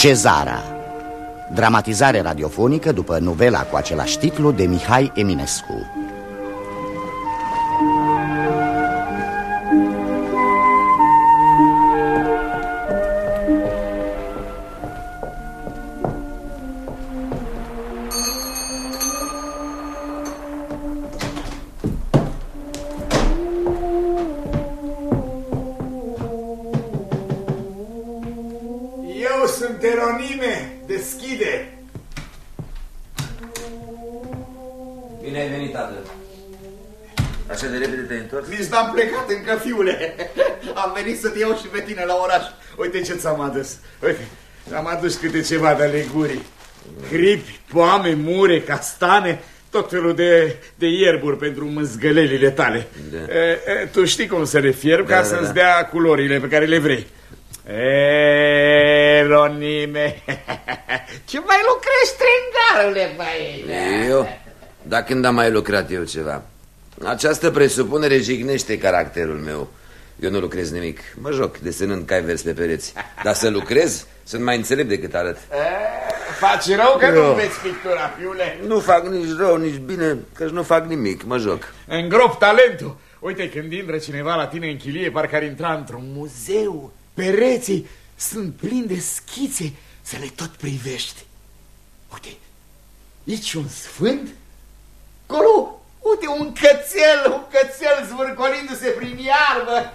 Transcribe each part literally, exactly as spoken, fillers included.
Cezara, dramatizare radiofonică după novela cu același titlu de Mihai Eminescu. Eronime, deschide! Bine ai venit, tată. Așa de repede te-ai întors? Nici n-am plecat încă, fiule. Am venit să te iau și pe tine la oraș. Uite ce ți-am adus. Uite, am adus câte ceva de legurii. Cripi, poame, mure, castane, tot felul de, de ierburi pentru mâzgălelile tale. Da. E, e, tu știi cum să le fierb, da, ca da, să-ți da. dea culorile pe care le vrei. Eronime, ce mai lucrezi, trângarule, băi? Eu? Dar când am mai lucrat eu ceva? Această presupunere jignește caracterul meu. Eu nu lucrez nimic, mă joc desenând cai verzi pe pereți. Dar să lucrez, sunt mai înțelept decât arăt. E, faci rău că eu. nu înveți pictura, fiule? Nu fac nici rău, nici bine, că nu fac nimic, mă joc. Îngrop talentul. Uite, când intră cineva la tine în chilie, parcă ar intra într-un muzeu. Pereții sunt plini de schițe, să le tot privești. Uite, aici un sfânt, acolo, uite, un cățel, un cățel zvârcolindu-se prin iarbă.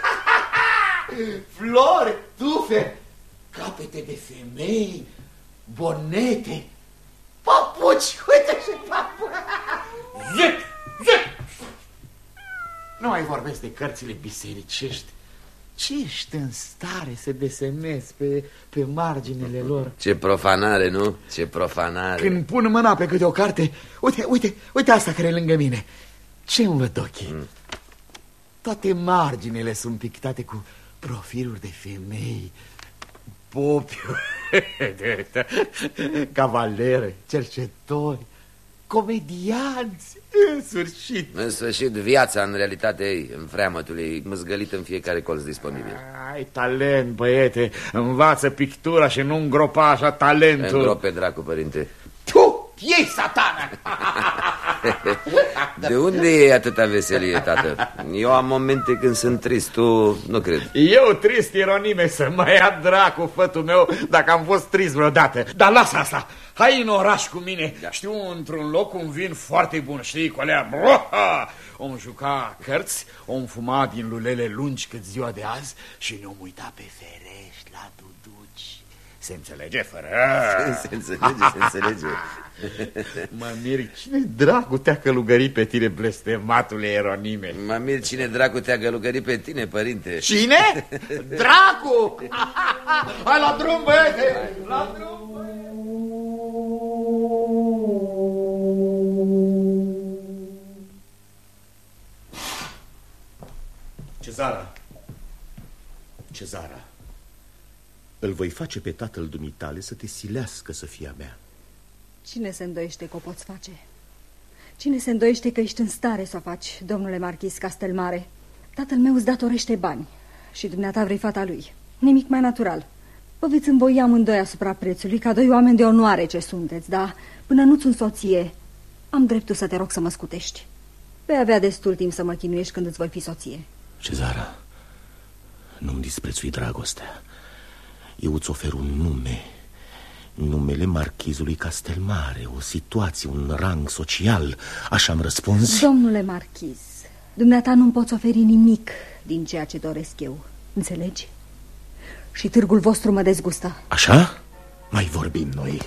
Flori, tufe, capete de femei, bonete, papuci, uite și papuci. Zic, zic! Nu mai vorbesc de cărțile bisericești. Ce ești în stare să desenezi pe, pe marginile lor? Ce profanare, nu? Ce profanare. Când pun mâna pe câte o carte, uite, uite, uite asta care e lângă mine. Ce-mi văd ochii? Mm. Toate marginile sunt pictate cu profiluri de femei, popi, cavalere, cercetori, comedianți, în sfârșit. În sfârșit, viața în realitatea ei, în freamătul ei, măzgălit în fiecare colț disponibil. Ai talent, băiete, învață pictura și nu îngropa așa talentul. Îngrope dracu, părinte. Tu, ei satana! De unde e atâta veselie, tată? Eu am momente când sunt trist, tu nu cred. Eu trist, Eronime, să mă ia dracu, fătul meu, dacă am fost trist vreodată. Dar lasă asta, hai în oraș cu mine. Da. Știu, într-un loc un vin foarte bun, știi, cu alea. Om juca cărți, om fuma din lulele lungi cât ziua de azi și ne-om uita pe ferești la duduci. Se înțelege fără? Se, se înțelege, se înțelege. Mă mir, cine dracu te-a călugărit pe tine, blestematule Eronime? Mă mir, cine dracu te-a călugărit pe tine, părinte? Cine? Dracu! Hai la drum, băiete! La drum, băiete! Cezara, Cezara, îl voi face pe tatăl dumitale să te silească să fie a mea. Cine se îndoiește că o poți face? Cine se îndoiește că ești în stare să o faci, domnule marchis Castelmare? Tatăl meu îți datorește bani și dumneata vrei fata lui. Nimic mai natural. Vă veți învoi amândoi asupra prețului, ca doi oameni de onoare ce sunteți, dar până nu-ți însoție, am dreptul să te rog să mă scutești. Vei avea destul timp să mă chinuiești când îți voi fi soție. Cezara, nu-mi disprețui dragostea. Eu îți ofer un nume, numele marchizului Castelmare, o situație, un rang social. Așa am răspuns. Domnule marchiz, dumneata nu-mi poți oferi nimic din ceea ce doresc eu, înțelegi? Și târgul vostru mă dezgustă. Așa? Mai vorbim noi.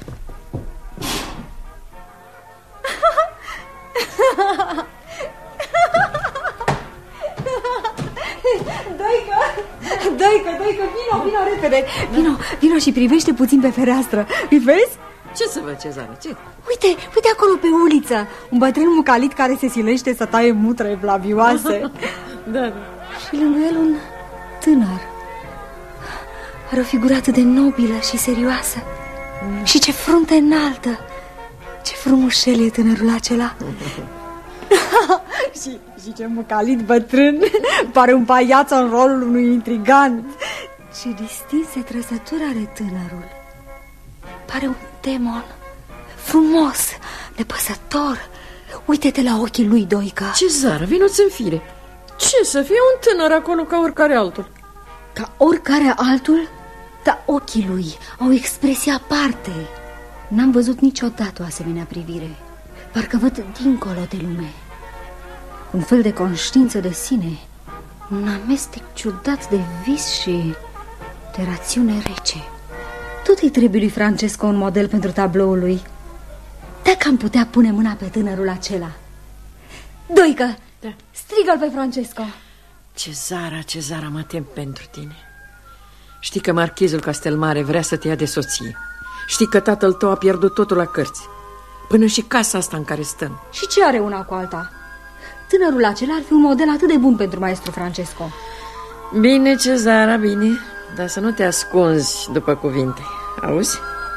Doică, Doică, Doică, vino, vino repede. Vino, vino și privește puțin pe fereastră. Îi vezi? Ce să văd, Cezara, ce? Uite, uite acolo pe uliță, un bătrân mucalit care se silește să taie mutre blavioase. Da, da. Și lângă el un tânăr. Are o figură atât de nobilă și serioasă. Mm. Și ce frunte înaltă. Ce frumușel e tânărul acela. și, și ce mucalit bătrân. Pare un paiaț în rolul unui intrigant. Ce distinse trăsături are tânărul. Pare un demon. Frumos, nepăsător. Uite-te la ochii lui, Doica. Cezara, vino-ți în fire. Ce să fie un tânăr acolo ca oricare altul? Ca oricare altul? Dar ochii lui au expresie aparte. N-am văzut niciodată o asemenea privire. Parcă văd dincolo de lume. Un fel de conștiință de sine. Un amestec ciudat de vis și de rațiune rece. Tot îi trebuie lui Francesco un model pentru tabloul lui. Dacă am putea pune mâna pe tânărul acela. Doică, da. Strigă-l pe Francesco. Cezara, Cezara, mă tem pentru tine. Știi că marchizul Castelmare vrea să te ia de soție. Știi că tatăl tău a pierdut totul la cărți, până și casa asta în care stăm. Și ce are una cu alta? Tânărul acela ar fi un model atât de bun pentru maestru Francesco. Bine, Cezara, bine. Dar să nu te ascunzi după cuvinte. Auzi?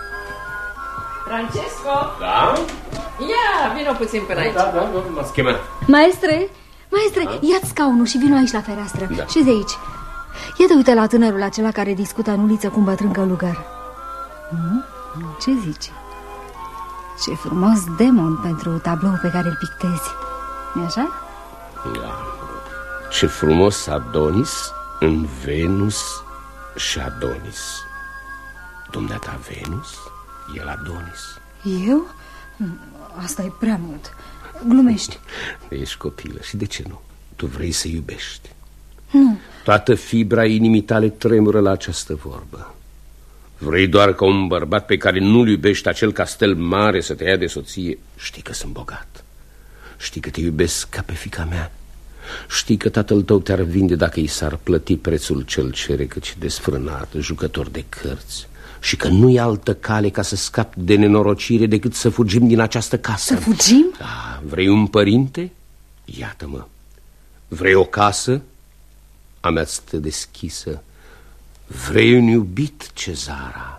Francesco? Da? Ia, vino puțin până aici. Da, da, da, m-ați chemat. Maestre, maestre, da? Ia-ți scaunul și vino aici la fereastră. Da. Și de aici. Ia te uite la tânărul acela care discută în uliță cu un bătrân călugăr. Hmm? Ce zici? Ce frumos demon pentru tabloul pe care îl pictezi. Nu-i așa? Da. Ce frumos Adonis în Venus și Adonis. Dumneata Venus, el Adonis. Eu? Asta e prea mult. Glumești. Ești copilă și de ce nu? Tu vrei să iubești. Nu. Toată fibra inimii tale tremură la această vorbă. Vrei doar ca un bărbat pe care nu-l iubești, acel Castelmare, să te ia de soție. Știi că sunt bogat. Știi că te iubesc ca pe fiica mea. Știi că tatăl tău te-ar vinde dacă i s-ar plăti prețul cel cere, căci desfrânat, jucător de cărți. Și că nu e altă cale ca să scapi de nenorocire decât să fugim din această casă. Să fugim? Da, vrei un părinte? Iată-mă. Vrei o casă? A mea stă deschisă. Vrei un iubit, Cezara?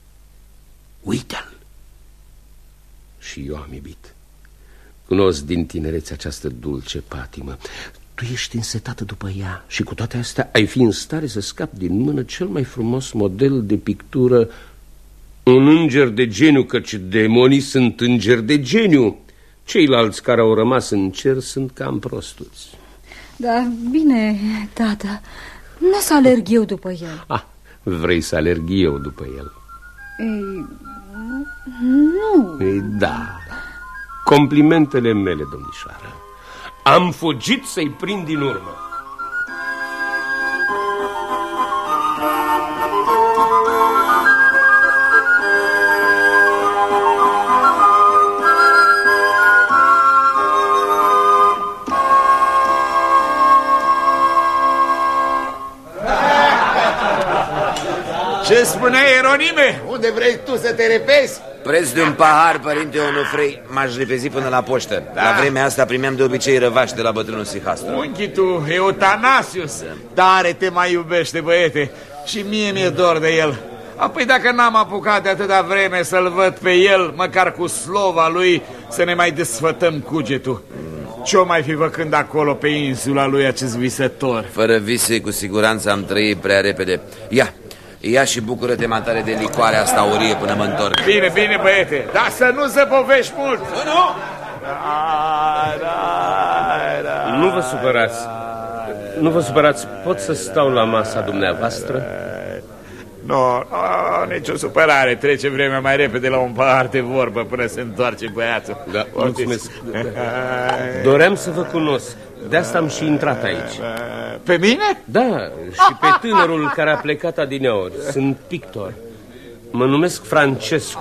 Uite-l. Și eu am iubit. Cunosc din tinerețe această dulce patimă. Tu ești însetată după ea și cu toate astea ai fi în stare să scapi din mână cel mai frumos model de pictură, un înger de geniu, căci demonii sunt îngeri de geniu. Ceilalți care au rămas în cer sunt cam prostuți. Da, bine, tată. Nu o să alerg eu după el. Ah, vrei să alerg eu după el? Ei, nu. Ei, da. Complimentele mele, domnișoară. Am fugit să-i prind din urmă. Ce spunea Ieronime? Unde vrei tu să te repezi? Preț de un pahar, părinte Onufrei, m-aș repezi până la poștă. Da. La vremea asta primeam de obicei răvași de la bătrânul Sihastru. Unchi tu, Eutanasius, tare te mai iubește, băiete, și mie mi-e dor de el. Apoi dacă n-am apucat de atâta vreme să-l văd pe el, măcar cu slova lui, să ne mai desfătăm cugetul. Ce-o mai fi făcând acolo pe insula lui acest visător? Fără vise, cu siguranță am trăit prea repede. Ia, ia și bucură-te mai tare de licoarea asta aurie până mă întorc. Bine, bine, băiete, dar să nu se povești mult. Nu, nu! Da, da, da, nu vă supărați. Nu vă supărați, pot să stau la masa dumneavoastră? Nu, no, no, nicio supărare. Trece vremea mai repede la un pahar de vorbă până se întoarce băiatul. Da, mulțumesc. Doream să vă cunosc. De asta am și intrat aici. Pe mine? Da, și pe tânărul care a plecat adineori. Sunt pictor. Mă numesc Francesco.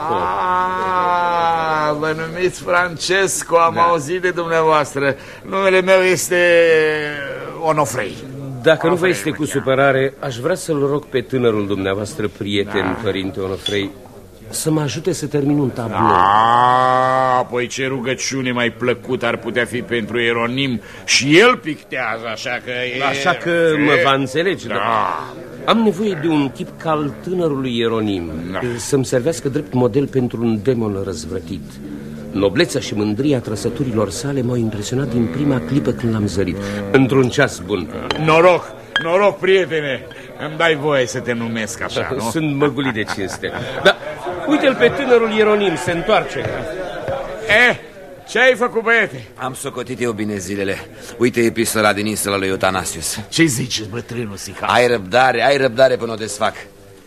Ah, vă numiți Francesco, am da. auzit de dumneavoastră. Numele meu este Onofrei. Dacă nu vă este cu supărare, aș vrea să-l rog pe tânărul dumneavoastră prieten, da. părinte Onofrei, să mă ajute să termin un tablou. Ah, apoi ce rugăciune mai plăcut ar putea fi pentru Ieronim. Și el pictează, așa că... E... Așa că mă va înțelege. Da. Da. Am nevoie de un chip ca al tânărului Ieronim, da. să-mi servească drept model pentru un demon răzvrătit. Noblețea și mândria trăsăturilor sale m-au impresionat din prima clipă când l-am zărit. Într-un ceas bun. Noroc, noroc, prietene. Îmi dai voie să te numesc așa, nu? Sunt măgulit de cinste. Da, Uite-l pe tânărul Ieronim, se întoarce. Eh, ce ai făcut, băiete? Am socotit eu bine zilele. Uite epistola din insula lui Eutanasius. Ce zici, bătrânul Sica? Ai răbdare, ai răbdare până o desfac.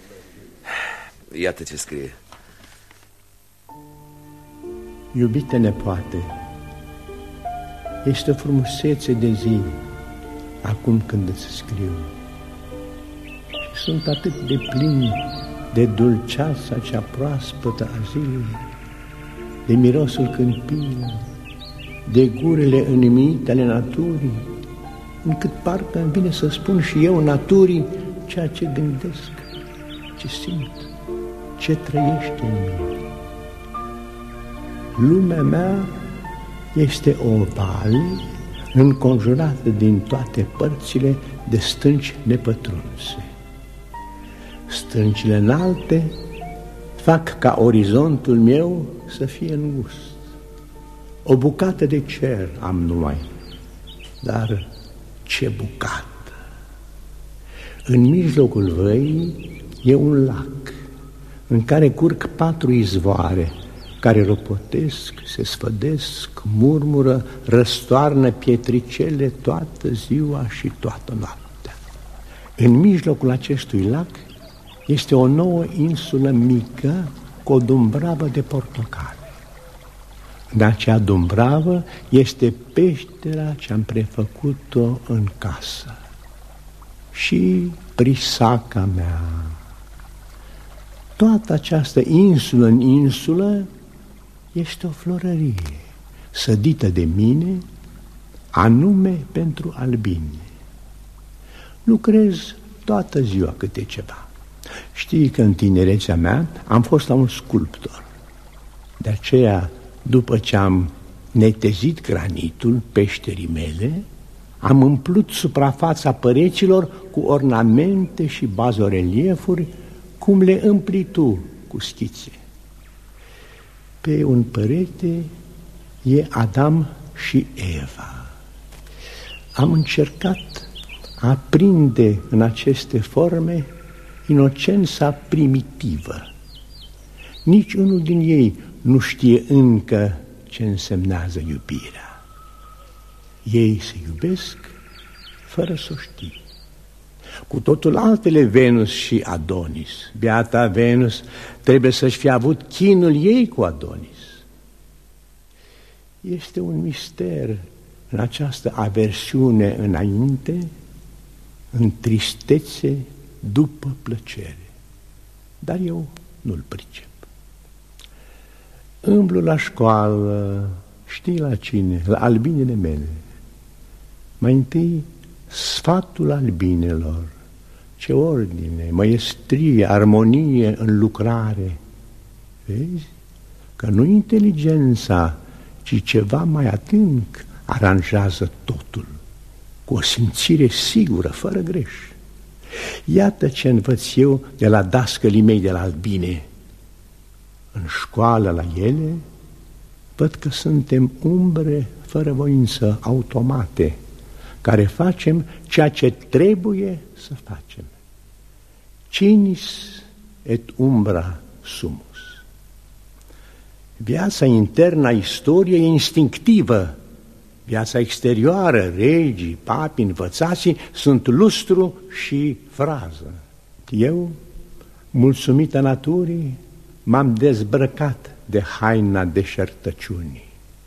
Iată ce scrie. Iubite nepoate, este o frumusețe de zi acum când îți scriu. Și sunt atât de plin de dulceața cea proaspătă a zilei, de mirosul câmpiilor, de gurile înimite ale naturii, încât parcă îmi vine să spun și eu naturii ceea ce gândesc, ce simt, ce trăiește în mine. Lumea mea este o vale înconjurată din toate părțile de stânci nepătrunse. Stâncile înalte fac ca orizontul meu să fie îngust. O bucată de cer am numai, dar ce bucată! În mijlocul văii e un lac în care curg patru izvoare care ropotesc, se sfădesc, murmură, răstoarnă pietricele toată ziua și toată noaptea. În mijlocul acestui lac este o nouă insulă mică cu o dumbravă de portocale. În acea dumbravă este peștera ce-am prefăcut-o în casă și prisaca mea. Toată această insulă în insulă este o florărie sădită de mine anume pentru albine. Lucrez toată ziua câte ceva. Știi că în tinerețea mea am fost la un sculptor. De aceea, după ce am netezit granitul peșterii mele, am umplut suprafața păreților cu ornamente și bazoreliefuri, cum le împli tu cu schițe. Pe un părete e Adam și Eva. Am încercat a prinde în aceste forme inocența primitivă. Nici unul din ei nu știe încă ce însemnează iubirea. Ei se iubesc fără să o știe. Cu totul altele Venus și Adonis. Beata Venus trebuie să-și fi avut chinul ei cu Adonis. Este un mister în această aversiune înainte, în tristețe după plăcere. Dar eu nu-l pricep. Îmblu la școală, știi la cine? La albinele mele. Mai întâi sfatul albinelor. Ce ordine, măiestrie, armonie în lucrare. Vezi că nu inteligența, ci ceva mai adânc aranjează totul, cu o simțire sigură, fără greș. Iată ce învăț eu de la dascălii mei de la albine. În școală la ele văd că suntem umbre fără voință, automate, care facem ceea ce trebuie să facem. Cinis et umbra sumus. Viața internă a istoriei e instinctivă. Viața exterioară, regii, papi, învățații, sunt lustru și frază. Eu, mulțumită naturii, m-am dezbrăcat de haina deșertăciunii.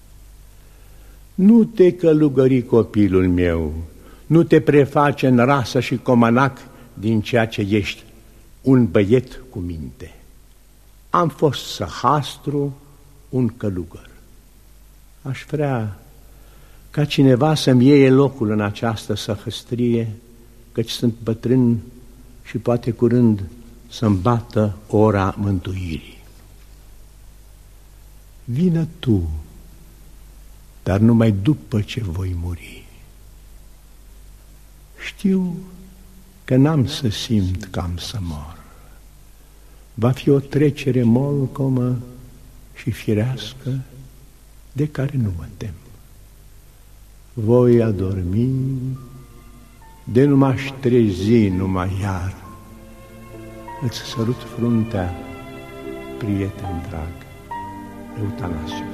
Nu te călugări, copilul meu, nu te preface în rasă și comanac din ceea ce ești, un băiet cu minte. Am fost săhastru, un călugăr. Aș vrea ca cineva să-mi iei locul în această săhăstrie, căci sunt bătrân și poate curând să-mi bată ora mântuirii. Vină tu, dar numai după ce voi muri. Știu că n-am să simt că am să mor. Va fi o trecere molcomă și firească de care nu mă tem. Voi adormi, de nu m-aș trezi numai iar. Îți sărut fruntea prieten drag, Eutanasius.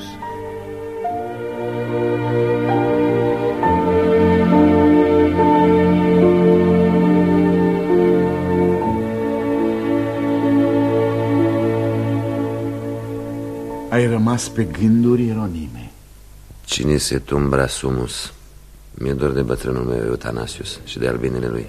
Ai rămas pe gânduri, Ieronime? Cine se tumbra sumus? Mi-e dor de bătrânul meu, Eutanasius, și de albinele lui.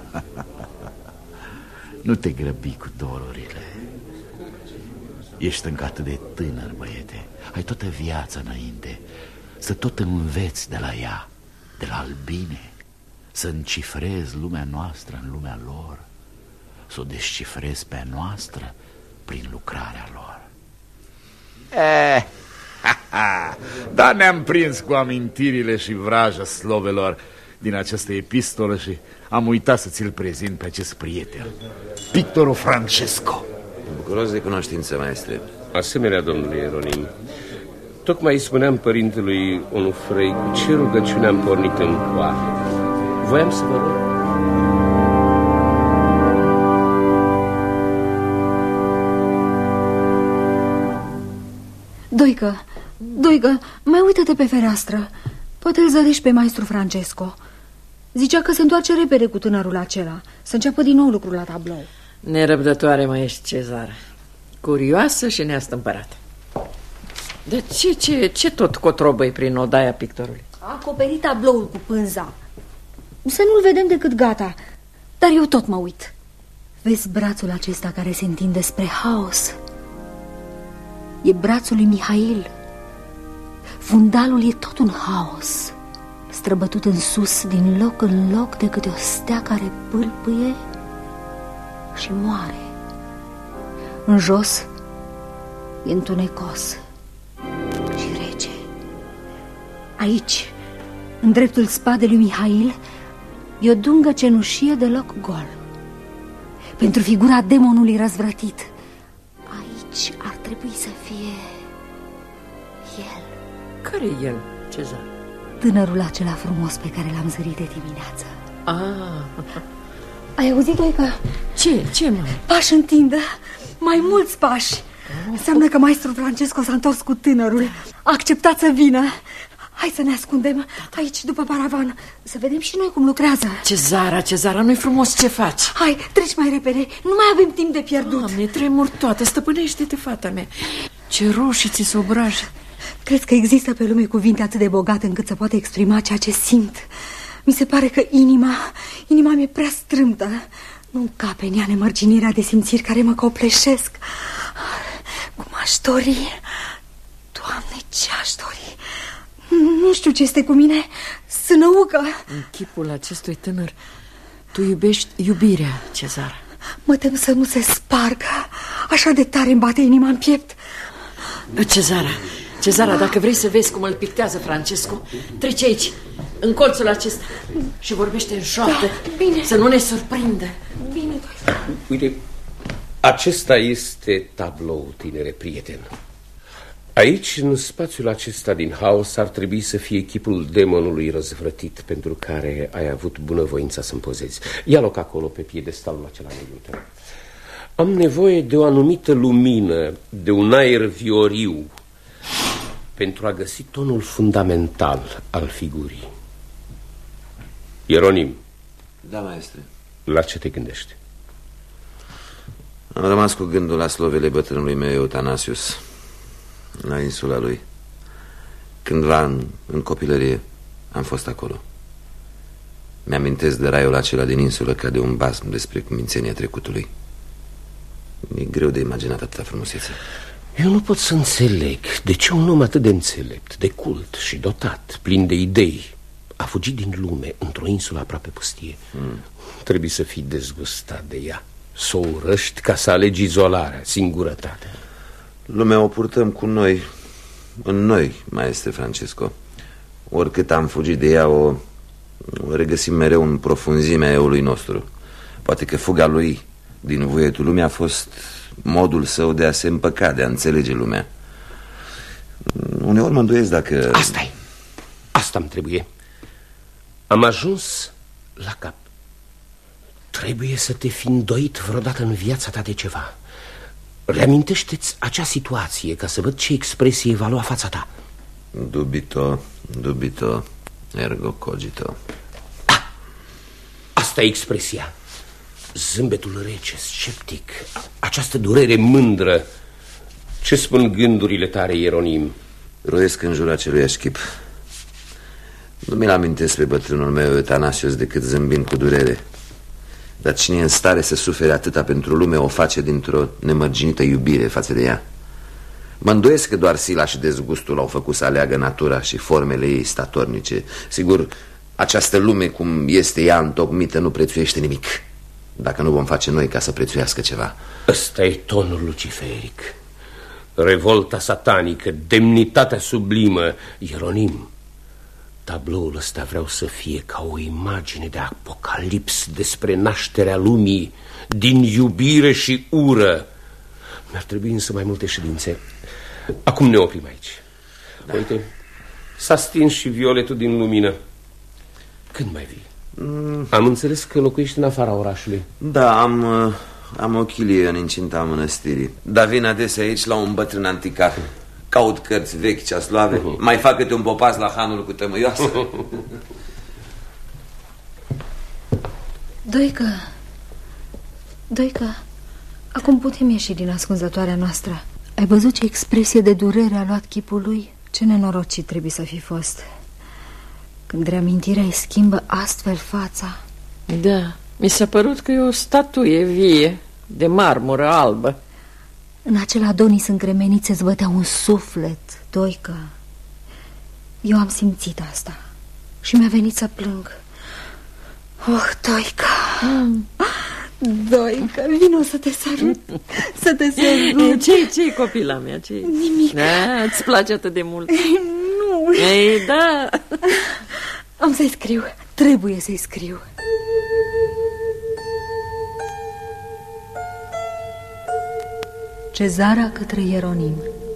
Nu te grăbi cu dorurile. Ești încă atât de tânăr, băiete. Ai toată viața înainte. Să tot înveți de la ea, de la albine. Să încifrezi lumea noastră în lumea lor. Să o descifrezi pe a noastră prin lucrarea lor. Eh, ha, ha. Da, ne-am prins cu amintirile și vraja slovelor din această epistolă și am uitat să ți-l prezint pe acest prieten, pictorul Francesco. Bucuros de cunoștință, maestre. Asemenea, domnule Ieronim, tocmai îi spuneam părintelui Onufrei cu ce rugăciune am pornit în coate. Voiam să vă rog. Doică, Doică, mai uită-te pe fereastră. Poate îl zărești pe maestru Francesco. Zicea că se întoarce repede cu tânărul acela, să înceapă din nou lucrul la tablou. Nerăbdătoare mai ești, Cezar. Curioasă și neastâmpărată. De ce, ce, ce tot cotrobăi prin odaia pictorului? A acoperit tabloul cu pânza. Să nu-l vedem decât gata. Dar eu tot mă uit. Vezi brațul acesta care se întinde spre haos? E brațul lui Mihail. Fundalul e tot un haos, străbătut în sus, din loc în loc, de câte o stea care pâlpâie și moare. În jos e întunecos și rece. Aici, în dreptul spadei lui Mihail, e o dungă cenușie deloc gol. Pentru figura demonului răzvrătit, aici ar trebui să fie el. Care e el, Cezar? Tânărul acela frumos pe care l-am zărit de dimineață. Ah. Ai auzit, Doică? Ce? Ce, mă? Pași în tindă, mai mulți pași. Înseamnă că maestrul Francesco s-a întors cu tânărul. A acceptat să vină. Hai să ne ascundem aici după paravan, să vedem și noi cum lucrează. Cezara, Cezara, nu-i frumos ce faci? Hai, treci mai repede, nu mai avem timp de pierdut. Doamne, tremur toată, stăpânește-te, fata mea. Ce roșii ți se obrajă. Crezi că există pe lume cuvinte atât de bogate încât să poată exprima ceea ce simt? Mi se pare că inima, inima mi-e prea strâmtă. Nu-mi cape în ea nemărginirea de simțiri care mă copleșesc. Cum aș dori, Doamne, ce aș dori. Nu știu ce este cu mine, sânăucă. În chipul acestui tânăr, tu iubești iubirea, Cezara. Mă tem să nu se spargă, așa de tare îmi bate inima în piept. Cezara, Cezara, dacă vrei să vezi cum îl pictează Francesco, treci aici, în colțul acesta, și vorbește în șoaptă, da, bine. Să nu ne surprindă. Bine, Doică. Uite, acesta este tablou, tinere prieten. Aici, în spațiul acesta din haos, ar trebui să fie chipul demonului răzvrătit pentru care ai avut bunăvoința să-mi pozezi. Ia loc acolo, pe piedestalul acela negru. Am nevoie de o anumită lumină, de un aer vioriu, pentru a găsi tonul fundamental al figurii. Ieronim. Da, maestre. La ce te gândești? Am rămas cu gândul la slovele bătrânului meu, Eutanasius, la insula lui. Cândva în, în copilărie am fost acolo. Mi-amintesc de raiul acela din insulă ca de un basm despre cumințenia trecutului. Mi-e greu de imaginat atâta frumusețe. Eu nu pot să înțeleg de ce un om atât de înțelept, de cult și dotat, plin de idei, a fugit din lume într-o insulă aproape pustie. mm. Trebuie să fii dezgustat de ea, să o urăști ca să alegi izolarea, singurătatea. Lumea o purtăm cu noi, în noi, maestre Francesco. Oricât am fugit de ea, o, o regăsim mereu în profunzimea eului nostru. Poate că fuga lui din voietul lumii a fost modul său de a se împăca, de a înțelege lumea. Uneori mă îndoiesc dacă... Asta-i, asta-mi trebuie. Am ajuns la cap. Trebuie să te fi îndoit vreodată în viața ta de ceva. reamintește-ți acea situație ca să văd ce expresie va lua fața ta. Dubito, dubito, ergo cogito. Ah, asta e expresia. Zâmbetul rece, sceptic, această durere mândră. Ce spun gândurile tale, Ieronim? Roiesc în jurul acelui așchip. Nu mi-l amintesc pe bătrânul meu Eutanasios decât zâmbind cu durere. Dar cine e în stare să sufere atâta pentru lume o face dintr-o nemărginită iubire față de ea. Mă îndoiesc că doar sila și dezgustul au făcut să aleagă natura și formele ei statornice. Sigur, această lume cum este ea întocmită nu prețuiește nimic, dacă nu vom face noi ca să prețuiască ceva. Ăsta e tonul luciferic. Revolta satanică, demnitatea sublimă. Ieronim, tabloul ăsta vreau să fie ca o imagine de apocalips despre nașterea lumii din iubire și ură. Mi-ar trebui însă mai multe ședințe. Acum ne oprim aici. Da. Uite, s-a stins și violetul din lumină. Când mai vii? Mm. Am înțeles că locuiești în afara orașului. Da, am, am o chilie în incinta mănăstirii. Dar vin adesea aici la un bătrân anticar. Caut cărți vechi, ceasloave. uh-huh. Mai fac câte un popas la hanul cu tămâioasă. Doică, Doică, acum putem ieși din ascunzătoarea noastră. Ai văzut ce expresie de durere a luat chipul lui? Ce nenorocit trebuie să fi fost când reamintirea îi schimbă astfel fața. Da, mi s-a părut că e o statuie vie, de marmură albă. În acel Adonis încremenit se zbătea un suflet, Doică. Eu am simțit asta și mi-a venit să plâng. Oh, Doică, mm. Doică, vino să te sărut, să te sărut. Ce-i, ce-i, copila mea, ce-i? Nimic. Da, îți place atât de mult? Nu. Ei, da. Am să-i scriu, trebuie să-i scriu. Cezara către Ieronim.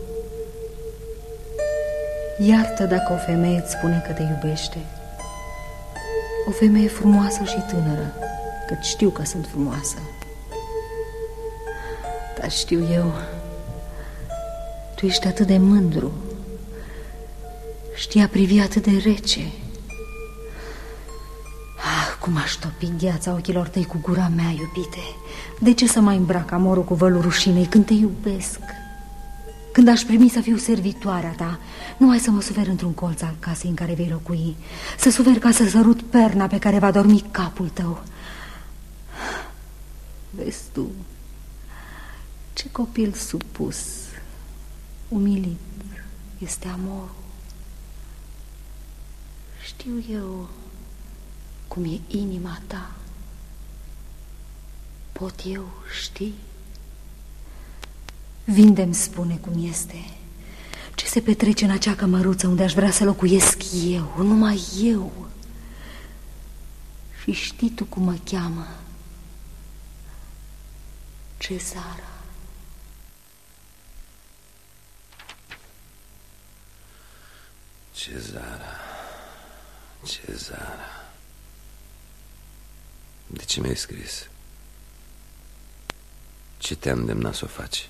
Iartă dacă o femeie îți spune că te iubește. O femeie frumoasă și tânără, căci știu că sunt frumoasă. Dar știu eu, tu ești atât de mândru, știi a privi atât de rece. Ah, cum aș topi gheața ochilor tăi cu gura mea, iubite. De ce să mai îmbrac amorul cu vălul rușinei când te iubesc? Când aș primi să fiu servitoarea ta, nu ai să mă sufer într-un colț al casei în care vei locui, să sufer ca să sărut perna pe care va dormi capul tău. Vezi tu, ce copil supus, umilit este amorul. Știu eu cum e inima ta. Pot eu ști? Vinde-mi spune cum este, ce se petrece în acea cămăruță unde aș vrea să locuiesc eu, numai eu. Și știi tu cum mă cheamă? Cezara. Cezara, Cezara. De ce mi-ai scris? Ce te-a îndemnat să o faci?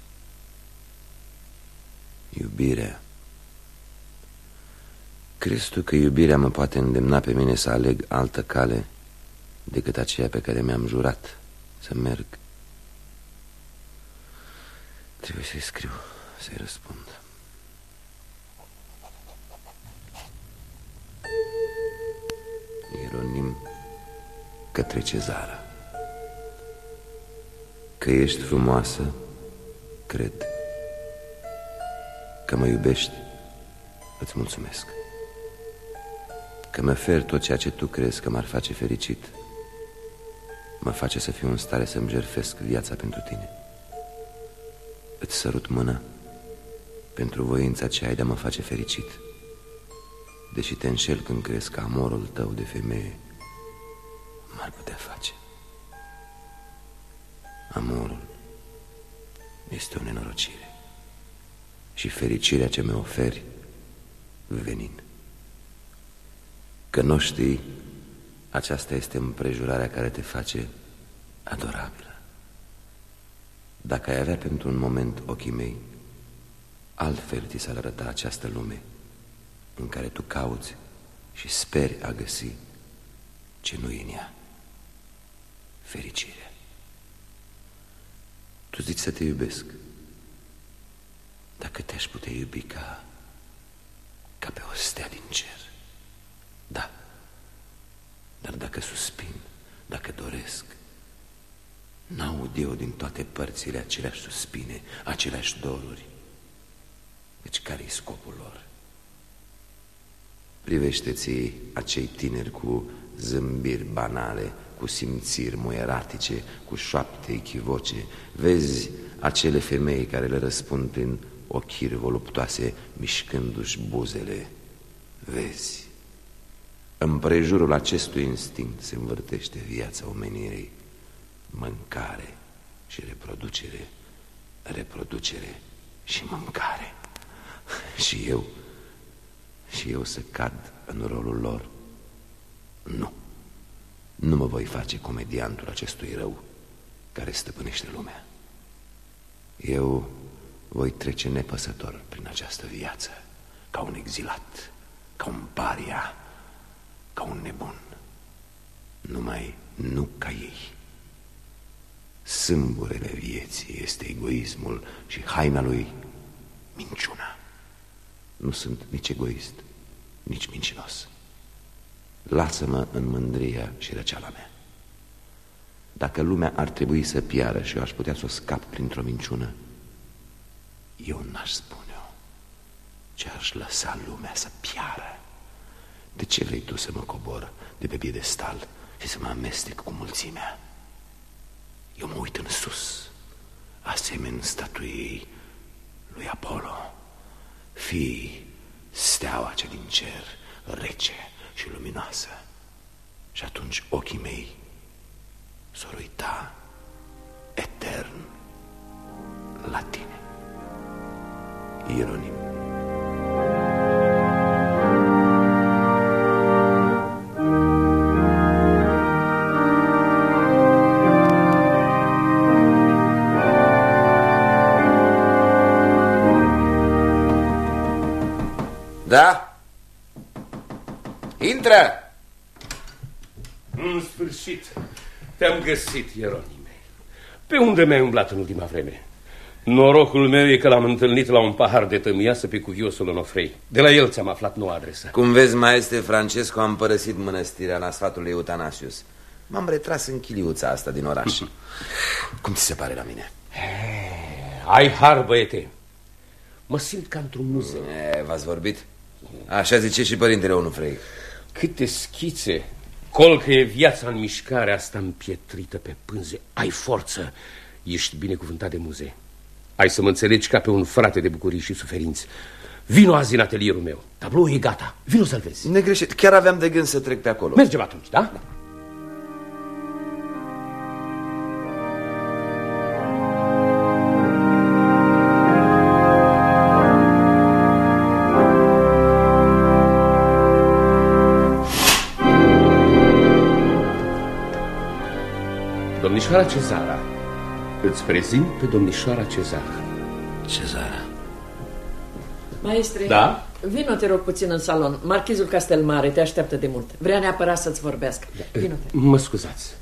Iubirea. Crezi tu că iubirea mă poate îndemna pe mine să aleg altă cale decât aceea pe care mi-am jurat să merg? Trebuie să-i scriu, să-i răspund. Ieronim către Cezara. Că ești frumoasă, cred. Că mă iubești, îți mulțumesc. Că mă fer tot ceea ce tu crezi că m-ar face fericit. Mă face să fiu în stare să-mi jertfesc viața pentru tine. Îți sărut mâna pentru voința ce ai de a mă face fericit, deși te înșel când crezi că amorul tău de femeie m-ar putea face. Amorul este o nenorocire și fericirea ce mi-o oferi venin. Că nu știi, aceasta este împrejurarea care te face adorabilă. Dacă ai avea pentru un moment ochii mei, altfel ți s-ar arăta această lume în care tu cauți și speri a găsi ce nu e în ea: fericire. Tu zici să te iubesc. Dacă te-aș putea iubi ca, ca pe o stea din cer, da. Dar dacă suspin, dacă doresc, n-aud eu din toate părțile aceleași suspine, aceleași doruri. Deci care-i scopul lor? Privește-ți acei tineri cu zâmbiri banale, cu simțiri muieratice, cu șoapte echivoce. Vezi acele femei care le răspund prin ochiri voluptoase, mișcându-și buzele. Vezi, împrejurul acestui instinct se învârtește viața omenirii: mâncare și reproducere, reproducere și mâncare. Și eu, și eu să cad în rolul lor? Nu. Nu mă voi face comediantul acestui rău care stăpânește lumea. Eu voi trece nepăsător prin această viață, ca un exilat, ca un paria, ca un nebun. Numai nu ca ei. Sâmburele vieții este egoismul și haina lui minciuna. Nu sunt nici egoist, nici mincinos. Lasă-mă în mândria și răceala mea. Dacă lumea ar trebui să piară și eu aș putea să o scap printr-o minciună, eu n-aș spune-o, ci aș lăsa lumea să piară. De ce vrei tu să mă cobor de pe piedestal și să mă amestec cu mulțimea? Eu mă uit în sus, asemeni statuiei lui Apollo, fii steaua ce din cer, rece și luminoasă. Și atunci ochii mei s-or uita etern la tine. Ieronim. Da? Intră! În sfârșit, te-am găsit, Ieronime. Pe unde mi-ai umblat în ultima vreme? Norocul meu e că l-am întâlnit la un pahar de tămiasă pe cuviosul Onofrei. De la el ți-am aflat noua adresă. Cum vezi, maestre Francesco, am părăsit mănăstirea la sfatul lui Eutanasius. M-am retras în chiliuța asta din oraș. Cum ți se pare la mine? Hey, ai har, băiete. Mă simt ca într-un muzeu. V-ați vorbit? Așa zice și părintele Onofrei. Câte schițe. Colcă e viața în mișcare, asta împietrită pe pânze. Ai forță. Ești binecuvântat de muze. Ai să mă înțelegi ca pe un frate de bucurii și suferinți. Vino azi în atelierul meu. Tabloul e gata. Vino să-l vezi. Negreșit. Chiar aveam de gând să trec pe acolo. Mergem atunci, da? Da. Domnișoara Cezara, îți prezint pe domnișoara Cezara. Cezara. Maestre, da? Vino, te rog, puțin în salon. Marchizul Castelmare te așteaptă de mult. Vrea neapărat să-ți vorbească. Vino, te rog. Mă scuzați.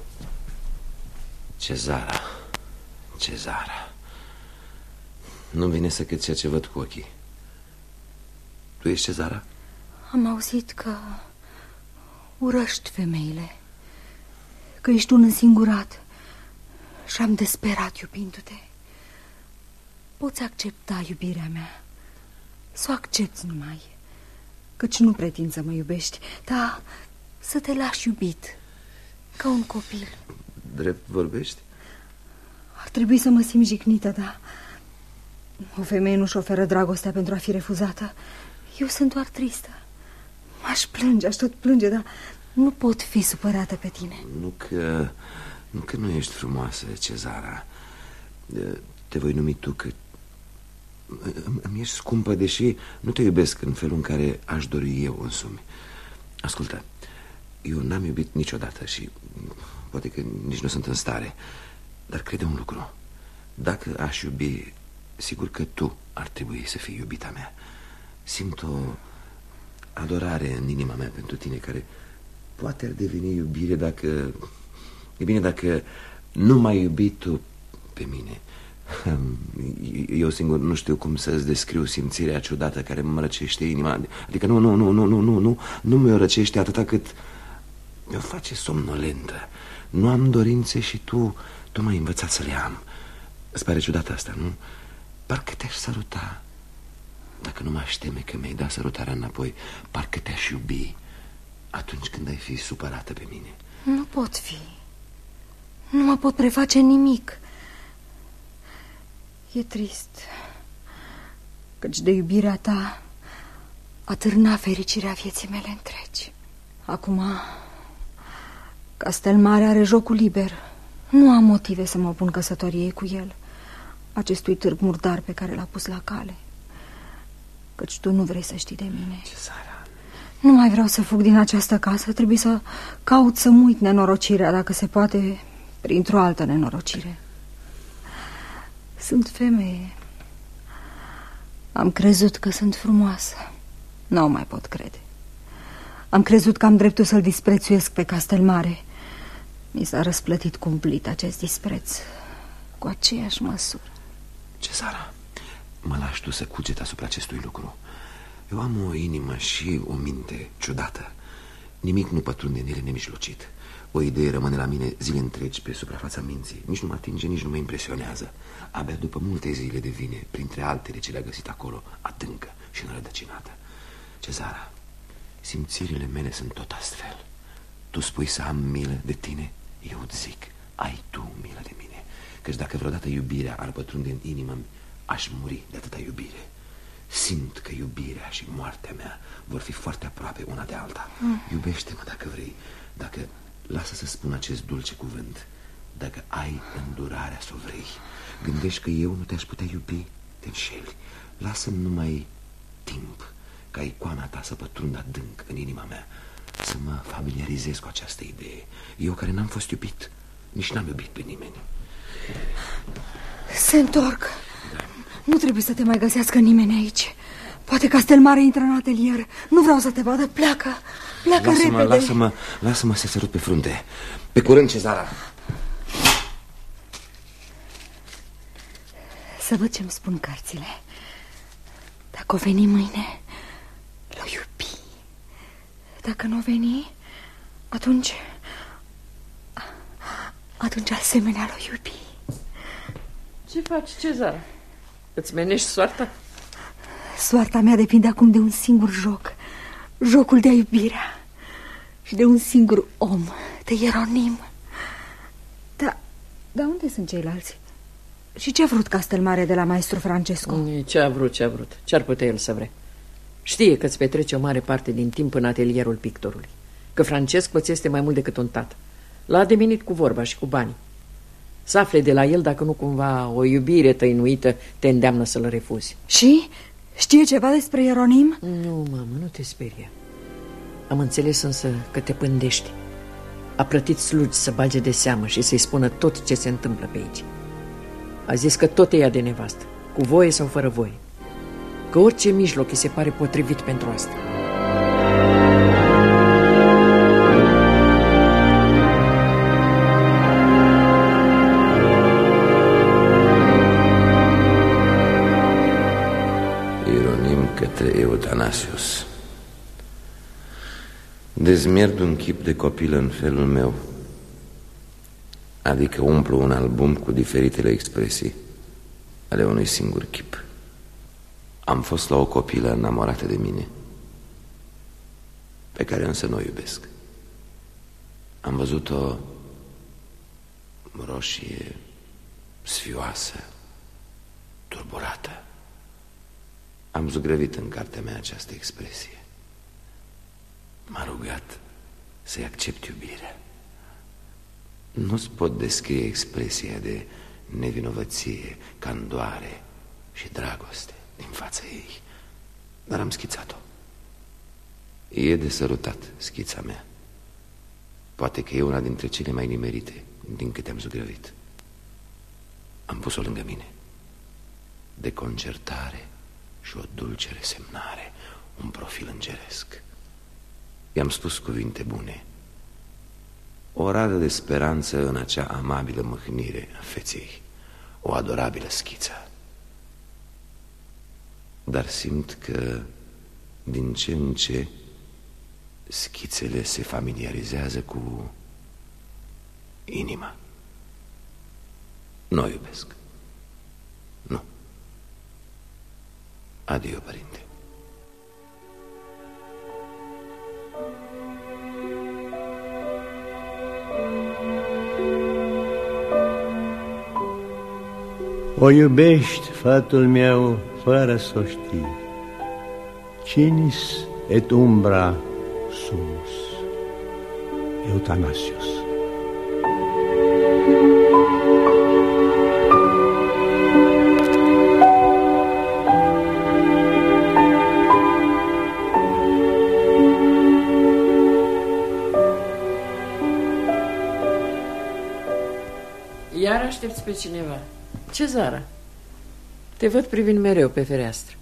Cezara, Cezara, nu-mi vine să cred ceea ce văd cu ochii. Tu ești Cezara? Am auzit că urăști femeile, că ești un însingurat și am desperat iubindu-te. Poți accepta iubirea mea, să o accepti numai, căci nu pretind să mă iubești, dar să te lași iubit, ca un copil. Drept vorbești? Ar trebui să mă simt jignită, dar o femeie nu-și oferă dragostea pentru a fi refuzată. Eu sunt doar tristă. M-aș plânge, aș tot plânge, dar nu pot fi supărată pe tine. Nu că, nu că nu ești frumoasă, Cezara. Te voi numi tu că îmi ești scumpă, deși nu te iubesc în felul în care aș dori eu însumi. Ascultă, eu n-am iubit niciodată și poate că nici nu sunt în stare, dar crede un lucru. Dacă aș iubi, sigur că tu ar trebui să fii iubita mea. Simt o adorare în inima mea pentru tine, care poate ar deveni iubire dacă... E bine, dacă nu m-ai iubit tu pe mine. Eu singur nu știu cum să-ți descriu simțirea ciudată care mă răcește inima. Adică nu, nu, nu, nu, nu, nu, nu, nu mi-o răcește atâta cât mi-o face somnolentă. Nu am dorințe și tu, tu m-ai învățat să le am. Îți pare ciudat asta, nu? Parcă te-aș săruta. Dacă nu m-aș teme că mi-ai dat sărutarea înapoi, parcă te-aș iubi atunci când ai fi supărată pe mine. Nu pot fi. Nu mă pot preface nimic. E trist, căci de iubirea ta atârna fericirea vieții mele întregi. Acum, Castelmare are jocul liber. Nu am motive să mă pun căsătoriei cu el, acestui târg murdar pe care l-a pus la cale. Căci tu nu vrei să știi de mine. Cezara, nu mai vreau să fug din această casă. Trebuie să caut să-mi uit nenorocirea, dacă se poate, printr-o altă nenorocire. Sunt femeie. Am crezut că sunt frumoasă. Nu mai pot crede. Am crezut că am dreptul să-l disprețuiesc pe Castelmare. Mi s-a răsplătit cumplit acest dispreț, cu aceeași măsură. Cezara, mă lași tu să cuget asupra acestui lucru. Eu am o inimă și o minte ciudată. Nimic nu pătrunde în ele nemijlocit. O idee rămâne la mine zile întregi pe suprafața minții. Nici nu mă atinge, nici nu mă impresionează. Abia după multe zile devine, printre altele ce le-a găsit acolo, adâncă și înrădăcinată. Cezara, simțirile mele sunt tot astfel. Tu spui să am milă de tine, eu îți zic, ai tu milă de mine. Căci dacă vreodată iubirea ar pătrunde în inimă, aș muri de atâta iubire. Simt că iubirea și moartea mea vor fi foarte aproape una de alta. mm. Iubește-mă dacă vrei. Dacă, lasă să spun acest dulce cuvânt, dacă ai îndurarea să o vrei. Gândești că eu nu te-aș putea iubi? Te înșeli. Lasă-mi numai timp ca icoana ta să pătrundă adânc în inima mea, să mă familiarizez cu această idee. Eu care n-am fost iubit, nici n-am iubit pe nimeni. Se întorc. Da. Nu trebuie să te mai găsească nimeni aici. Poate Castelmare intră în atelier. Nu vreau să te vadă, pleacă. Pleacă lasă-mă, repede. Lasă-mă, lasă-mă să sărut pe frunte. Pe curând, Cezara. Să văd ce-mi spun cărțile. Dacă o veni mâine, l-o iubi. Dacă nu o veni, atunci... Atunci asemenea l-o iubi. Ce faci, Cezara? Îți menești soarta? Soarta mea depinde acum de un singur joc. Jocul de iubirea. Și de un singur om, de Ieronim. Dar, dar unde sunt ceilalți? Și ce a vrut Castelmare de la maestru Francesco? Ce a vrut, ce a vrut. Ce-ar putea el să vrea? Știe că îți petrece o mare parte din timp în atelierul pictorului, că Francesco ți este mai mult decât un tată. L-a ademenit cu vorba și cu banii. Să afle de la el dacă nu cumva o iubire tăinuită te îndeamnă să-l refuzi. Și? Știe ceva despre Ieronim? Nu, mamă, nu te sperie. Am înțeles însă că te pândești. A plătit slugi să bage de seamă și să-i spună tot ce se întâmplă pe aici. A zis că tot e ea de nevastă, cu voie sau fără voie, că orice mijloc îi se pare potrivit pentru asta. Ieronim către Eutanasius. Dezmierd un chip de copil în felul meu, adică umplu un album cu diferitele expresii ale unui singur chip. Am fost la o copilă înamorată de mine, pe care însă nu o iubesc. Am văzut-o roșie, sfioasă, turburată. Am zugrăvit în cartea mea această expresie. M-a rugat să-i accept iubirea. Nu-ți pot descrie expresia de nevinovăție, candoare și dragoste din fața ei, dar am schițat-o. E de sărutat schița mea. Poate că e una dintre cele mai nimerite din câte am zugrăvit. Am pus-o lângă mine. De concertare și o dulce resemnare, un profil îngeresc. I-am spus cuvinte bune, o radă de speranță în acea amabilă mâhnire a feței, o adorabilă schiță. Dar simt că din ce în ce schițele se familiarizează cu inima. Nu o iubesc. Nu. Adio, părinte. O iubești, fătul meu, fără să o știi. Cinis et umbra sumus. Eutanasius. Iar aștepți pe cineva. Cezara, te văd privind mereu pe fereastră.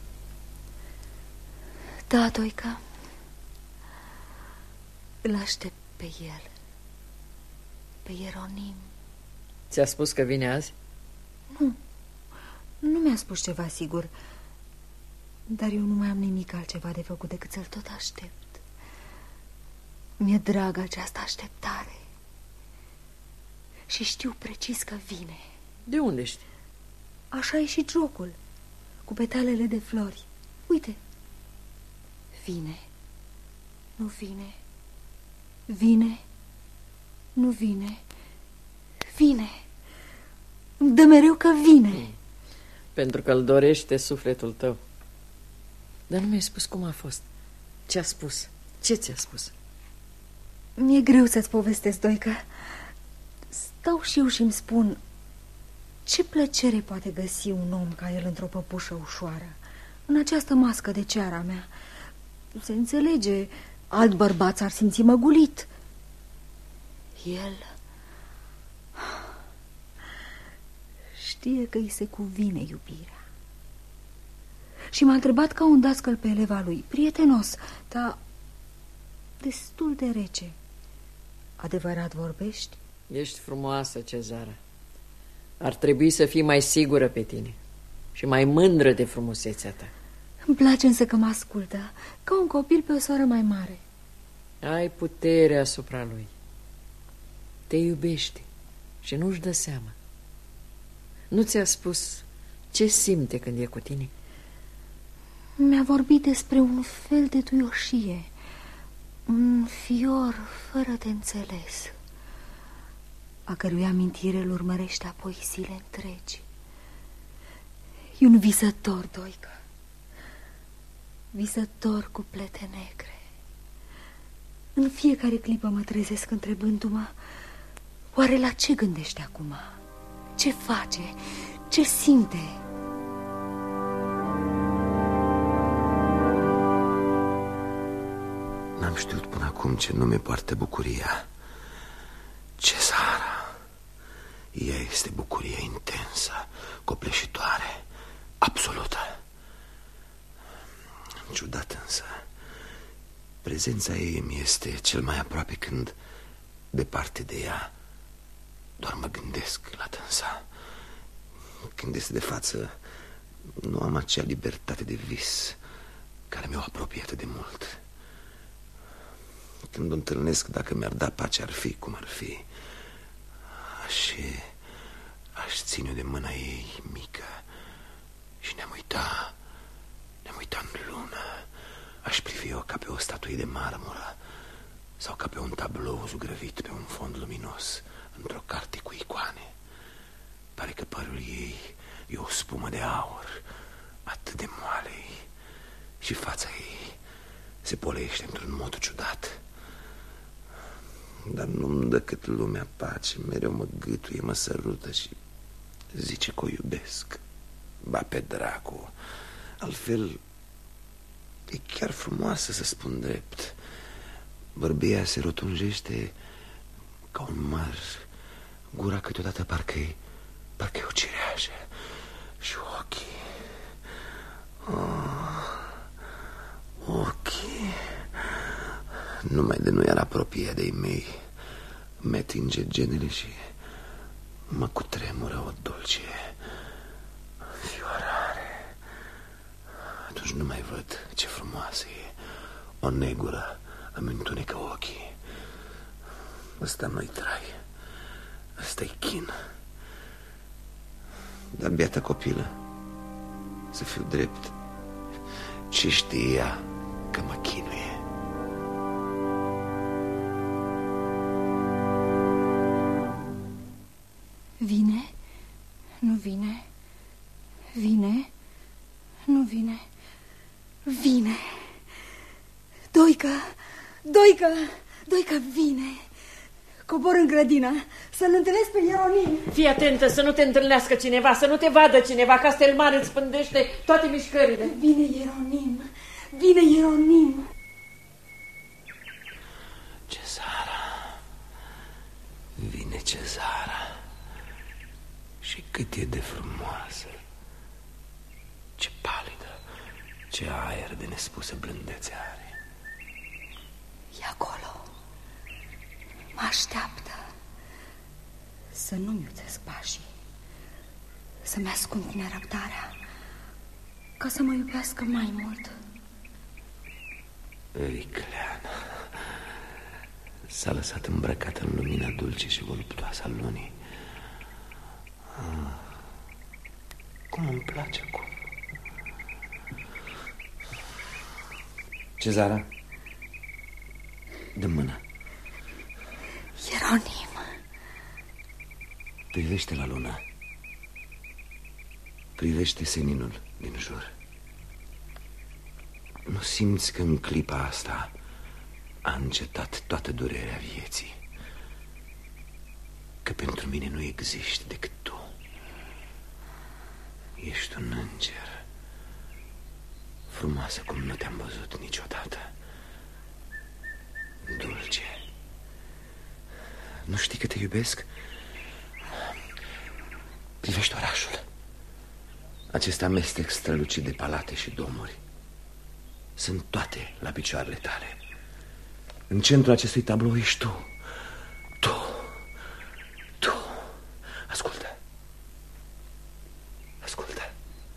Da, Doica, îl aștept pe el, pe Ieronim. Ți-a spus că vine azi? Nu, nu mi-a spus ceva sigur, dar eu nu mai am nimic altceva de făcut decât să-l tot aștept. Mi-e dragă această așteptare și știu precis că vine. De unde știi? Așa e și jocul, cu petalele de flori. Uite, vine, nu vine, vine, nu vine, vine. Îmi dă mereu că vine. Pentru că îl dorește sufletul tău. Dar nu mi-ai spus cum a fost. Ce-a spus? Ce ți-a spus? Mi-e greu să-ți povestesc, Doica. Stau și eu și îmi spun, ce plăcere poate găsi un om ca el într-o păpușă ușoară, în această mască de ceara mea. Se înțelege, alt bărbat s-ar simți măgulit. El știe că îi se cuvine iubirea. Și m-a întrebat ca un dascăl pe eleva lui, prietenos, dar destul de rece. Adevărat vorbești? Ești frumoasă, Cezara. Ar trebui să fii mai sigură pe tine și mai mândră de frumusețea ta. Îmi place însă că mă ascultă, ca un copil pe o soră mai mare. Ai putere asupra lui. Te iubește și nu-și dă seama. Nu ți-a spus ce simte când e cu tine? Mi-a vorbit despre un fel de duioșie, un fior fără de înțeles, a cărui amintire îl urmărește apoi zile întregi. E un visător, Doica, visător cu plete negre. În fiecare clipă mă trezesc întrebându-mă, oare la ce gândește acum? Ce face? Ce simte? N-am știut până acum ce nume poartă bucuria. Cezara. Ea este bucurie intensă, copleșitoare, absolută. Ciudat însă, prezența ei mi este cel mai aproape când, departe de ea, doar mă gândesc la dânsa. Când este de față, nu am acea libertate de vis care mi-o apropie atât de mult. Când o întâlnesc, dacă mi-ar da pace, ar fi cum ar fi. Și aș ține-o de mâna ei mică și ne-am uitat, ne-am uitat în lună. Aș privi-o ca pe o statuie de marmură sau ca pe un tablou zugrăvit pe un fond luminos într-o carte cu icoane. Pare că părul ei e o spumă de aur, atât de moale, și fața ei se polește într-un mod ciudat. Dar nu-mi dă cât lumea pace, mereu mă gâtuie, mă sărută și zice că o iubesc. Ba pe dracu, altfel e chiar frumoasă, să spun drept. Bărbia se rotunjește ca un măr, gura câteodată parcă-i Parcă e o cireașă. Și ochii. Oh, ochii. Numai de nu era apropie de-ei mei. Mi-atinge genele și mă cutremură o dulce fiorare. Atunci nu mai văd ce frumoasă e. O negură îmi întunecă ochii. Ăsta nu-i trai. Ăsta-i chin. Dar biata copilă, să fiu drept, ce știa că mă chinuie. Vine? Nu vine? Vine? Nu vine? Vine! Doică! Doică! Doică vine! Cobor în grădină, să-l întâlnesc pe Ieronim. Fii atentă să nu te întâlnească cineva, să nu te vadă cineva. Castelmare îți spândește toate mișcările. Vine Ieronim, vine Ieronim. Cezara, vine Cezara. Și cât e de frumoasă. Ce palidă, ce aer de nespusă blândețe are. E acolo. Mă așteaptă. Să nu-mi uțesc pașii, să-mi ascund nerăbdarea, ca să mă iubească mai mult. Vicleana s-a lăsat îmbrăcată în lumina dulce și voluptoasă a lunii. ah, Cum îmi place acum. Cezara, dă mâna. Ieronim. Privește la lună. Privește seninul din jur. Nu simți că în clipa asta a încetat toată durerea vieții? Că pentru mine nu existi decât tu. Ești un înger, frumoasă cum nu te-am văzut niciodată. Dulce. Nu știi că te iubesc? Privește orașul. Acest amestec strălucit de palate și domuri. Sunt toate la picioarele tale. În centrul acestui tablou ești tu. Tu. Tu. Ascultă. Ascultă.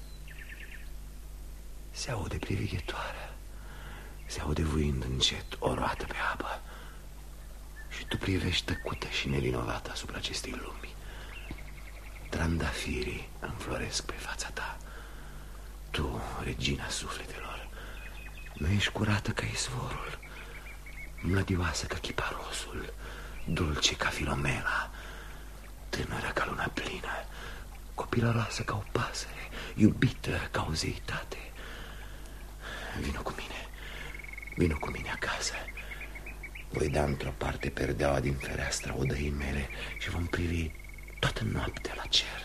Se aude privighetoarea. Se aude vuind încet o roată pe apă. Și tu privești tăcută și nevinovată asupra acestei lumi. Trandafirii înfloresc pe fața ta. Tu, regina sufletelor, nu ești curată ca izvorul, mlădioasă ca chiparosul, dulce ca Filomela, tânără ca luna plină, copilăroasă ca o pasăre, iubită ca o zeitate. Vino cu mine, vino cu mine acasă. Voi da într-o parte perdeaua din fereastra odăii mele și vom privi toată noaptea la cer.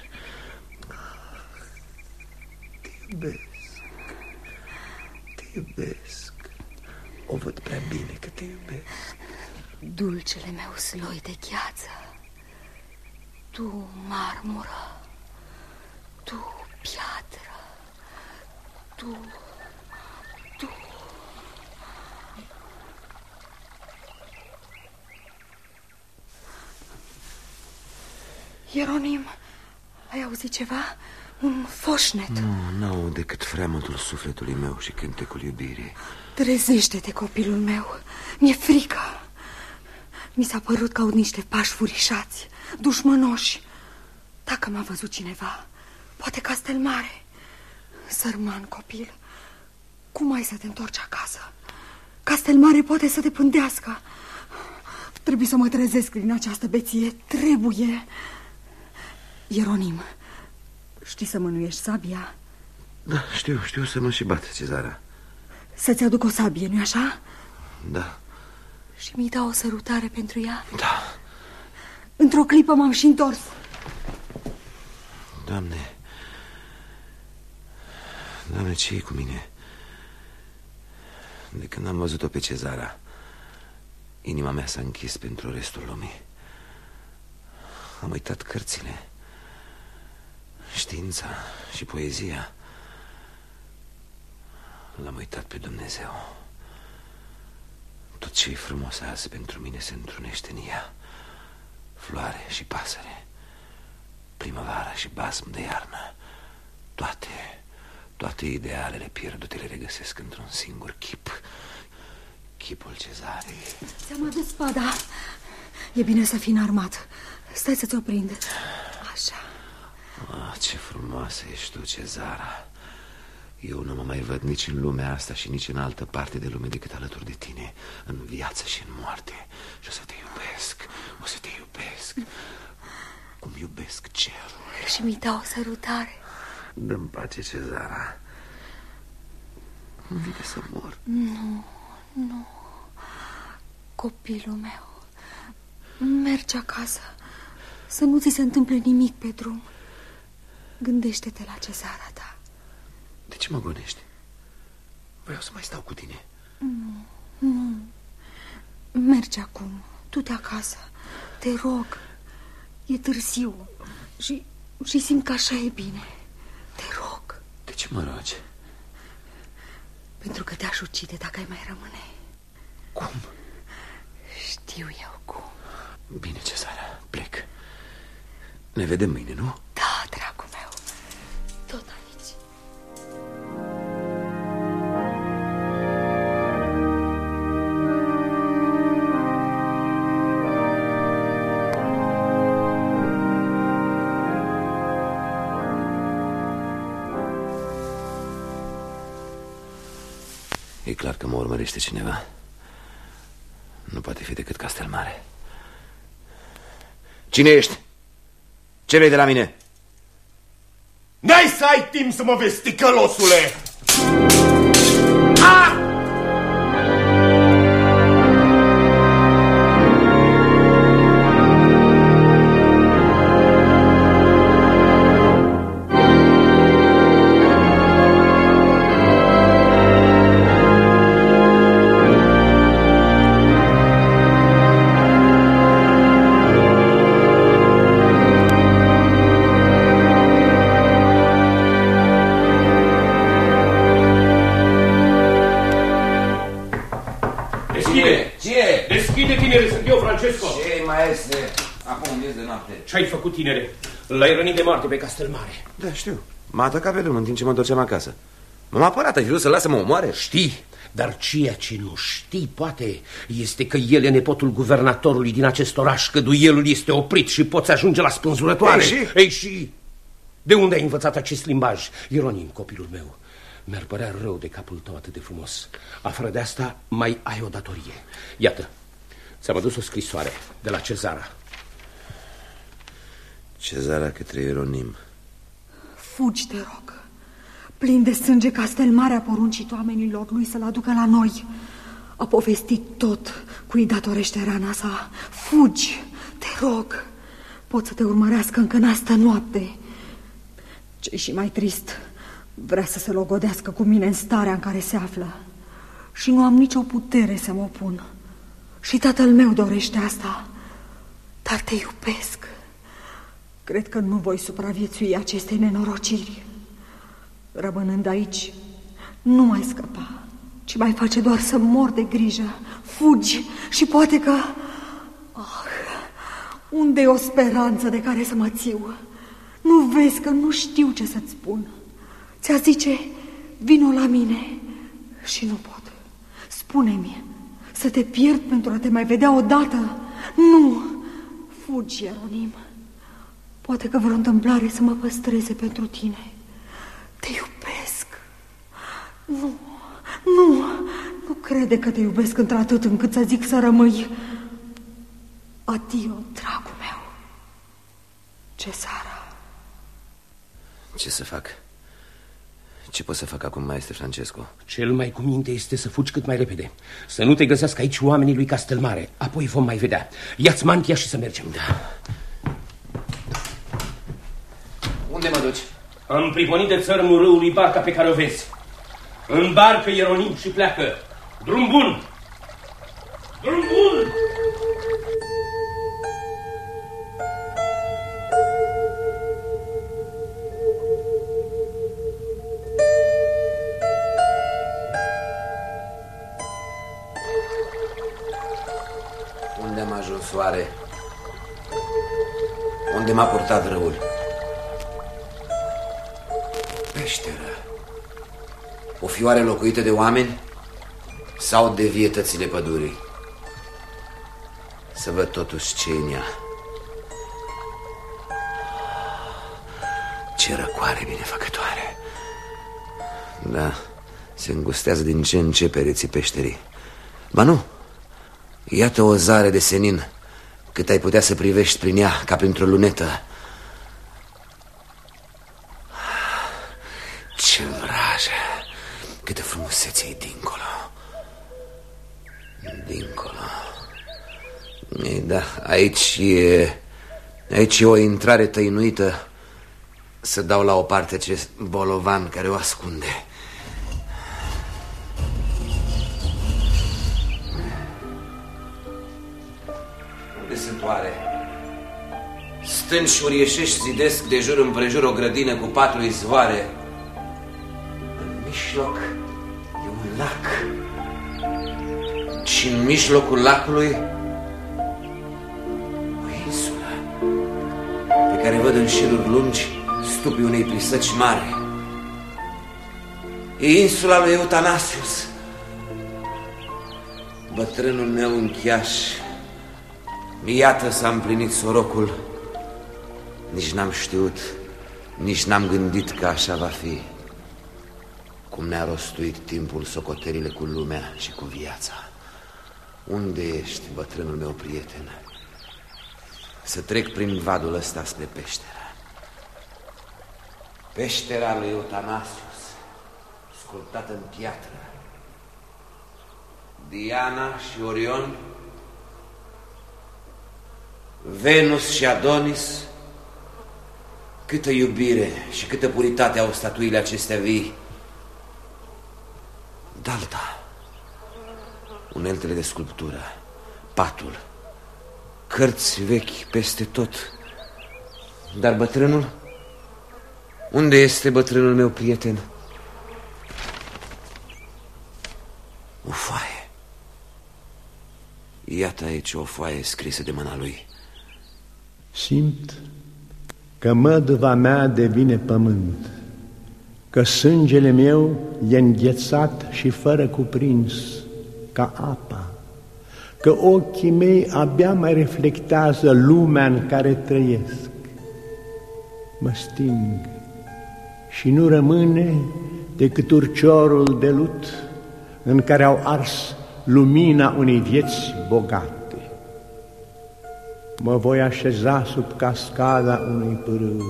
Te iubesc. Te iubesc. O văd prea bine că te iubesc. Dulcele meu sloi de gheață, tu marmură, tu piatră, tu, tu. Ieronim, ai auzit ceva? Un foșnet? Nu, n-au decât freamătul sufletului meu și cântecul iubirii. Trezește-te, copilul meu, mi-e frică. Mi s-a părut că aud niște pași furișați, dușmănoși. Dacă m-a văzut cineva, poate Castelmare. Sărman copil, cum ai să te întorci acasă? Castelmare poate să te pândească. Trebuie să mă trezesc din această beție, trebuie. Ieronim, știi să mânuiești sabia? Da, știu, știu să mă și bat, Cezara. Să-ți aduc o sabie, nu-i așa? Da. Și mi-i dau o sărutare pentru ea? Da. Într-o clipă m-am și întors. Doamne, Doamne, ce-i cu mine? De când am văzut-o pe Cezara, inima mea s-a închis pentru restul lumii. Am uitat cărțile. Știința și poezia. L-am uitat pe Dumnezeu. Tot ce e frumos azi pentru mine se întrunește în ea. Floare și pasăre, primăvară și basm de iarnă. Toate, toate idealele pierdute le regăsesc într-un singur chip. Chipul Cezarei. Ți-am adus spada. E bine să fii înarmat. Stai să ți-o prind. Așa. Ah, ce frumoasă ești tu, Cezara. Eu nu mă mai văd nici în lumea asta și nici în altă parte de lume decât alături de tine, în viață și în moarte. Și o să te iubesc, o să te iubesc, cum iubesc cerul. Și mi dau o sărutare. Dă-mi pace, Cezara. Nu vine să mor. Nu, nu. Copilul meu, mergi acasă. Să nu ți se întâmple nimic pe drum. Gândește-te la Cezara ta. De ce mă gonești? Vreau să mai stau cu tine. Nu, nu. Mergi acum, du-te acasă. Te rog. E târziu și, și simt că așa e bine. Te rog. De ce mă rogi? Pentru că te-aș ucide dacă ai mai rămâne. Cum? Știu eu cum. Bine, Cezara, plec. Ne vedem mâine, nu? Da, dragul meu. Tot aici. E clar că mă urmărește cineva. Nu poate fi decât Castelmare. Cine ești? Ce vrei de la mine? N-ai să ai timp să mă vezi, ticălosule! Ah! Ce mai este? Acum miez de noapte. Ce-ai făcut, tinere? L-ai rănit de moarte pe Castelmare. Da, știu. M-a atacat pe drum în timp ce mă întorceam acasă. M-am apărat, ai vrut să lasă mă omoare? Știi, dar ceea ce nu știi, poate, este că el e nepotul guvernatorului din acest oraș, că duelul este oprit și poți ajunge la spânzurătoare. Ei, și? Ei, și? De unde ai învățat acest limbaj? Ieronim, copilul meu, mi-ar părea rău de capul tău atât de frumos. Afară de asta, mai ai o datorie. Iată, ți-am adus o scrisoare de la Cezara. Cezara către Ieronim. Fugi, te rog. Plin de sânge, Castelmare a poruncit oamenilor lui să-l aducă la noi. A povestit tot cui datorește rana sa. Fugi, te rog. Pot să te urmărească încă în asta noapte. Ce-i și mai trist, vrea să se logodească cu mine în starea în care se află. Și nu am nicio putere să mă opun. Și tatăl meu dorește asta. Dar te iubesc. Cred că nu voi supraviețui acestei nenorociri. Rămânând aici, nu mai scăpa, ci mai face doar să mor de grijă. Fugi și poate că... Ah, unde e o speranță de care să mă țiu? Nu vezi că nu știu ce să-ți spun? Ți-a zice, vino la mine și nu pot. Spune-mi, să te pierd pentru a te mai vedea odată? Nu! Fugi, Ieronim. Poate că vreo întâmplare să mă păstreze pentru tine. Te iubesc. Nu, nu, nu crede că te iubesc într-atât încât să zic să rămâi. Adio, dragul meu. Cezara. Ce să fac? Ce pot să fac acum, maestre Francesco? Cel mai cu minte este să fugi cât mai repede. Să nu te găsească aici oamenii lui Castelmare. Apoi vom mai vedea. Ia-ți mantia și să mergem. Da. Unde mă duci? Am priponit de țărmul râului barca pe care o vezi. Îmbarcă, Ieronim, și pleacă. Drum bun! Drum bun! Unde am ajuns oare? Unde m-a purtat răul? Peșteră. O fi oare locuită de oameni sau de vietățile pădurii? Să văd totuși ce în ea. Ce răcoare binefăcătoare. Da, se îngustează din ce în ce pereții peșterii. Ba nu, iată o zare de senin, cât ai putea să privești prin ea ca printr-o lunetă. Ce vrajă, câtă frumusețe e dincolo. Dincolo. Ei, da, aici e, aici e o intrare tăinuită. Să dau la o parte acest bolovan care o ascunde. Unde sunt oare? Stânci urieșești zidesc de jur împrejur o grădină cu patru izvoare. În mijloc e un lac. Și în mijlocul lacului o insulă pe care văd în șiruri lungi stupii unei plisăci mari. E insula lui Eutanasius, bătrânul meu încheaș. Iată s-a împlinit sorocul. Nici n-am știut, nici n-am gândit că așa va fi. Cum ne-a rostuit timpul socotelile cu lumea și cu viața. Unde ești, bătrânul meu prieten? Să trec prin vadul ăsta spre peșteră. Peștera lui Eutanasius, sculptată în piatră. Diana și Orion, Venus și Adonis. Câtă iubire și câtă puritate au statuile acestea vii. Dalta, uneltele de sculptură, patul, cărți vechi peste tot. Dar bătrânul? Unde este bătrânul meu prieten? O foaie. Iată aici o foaie scrisă de mâna lui. Simt că măduva mea devine pământ, că sângele meu e înghețat și fără cuprins, ca apa, că ochii mei abia mai reflectează lumea în care trăiesc. Mă sting și nu rămâne decât urciorul de lut în care au ars lumina unei vieți bogate. Mă voi așeza sub cascada unui pârâu,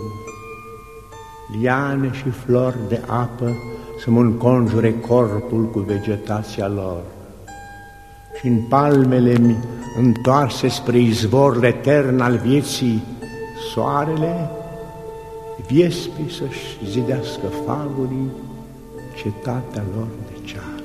liane și flori de apă să mă înconjure corpul cu vegetația lor. Și în palmele-mi întoarse spre izvorul etern al vieții, soarele, viespii să-și zidească fagurii, cetatea lor de ceară.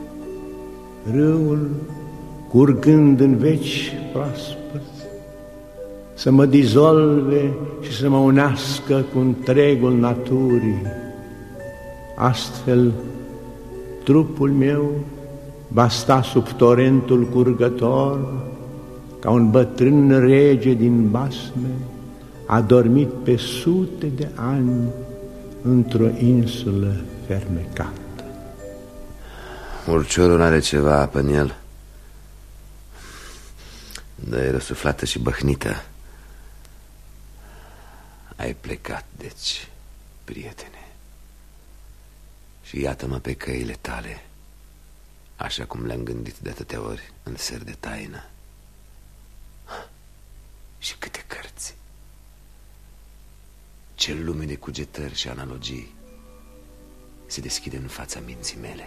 Râul, curgând în veci proaspăți, să mă dizolve și să mă unească cu întregul naturii. Astfel, trupul meu va sta sub torentul curgător, ca un bătrân rege din basme, adormit pe sute de ani într-o insulă fermecată. Urciorul are ceva apă în el, dar e răsuflată și băhnită. Ai plecat, deci, prietene, și iată-mă pe căile tale, așa cum le-am gândit de atâtea ori în ser de taină. Și câte cărți, ce lume de cugetări și analogii se deschide în fața minții mele.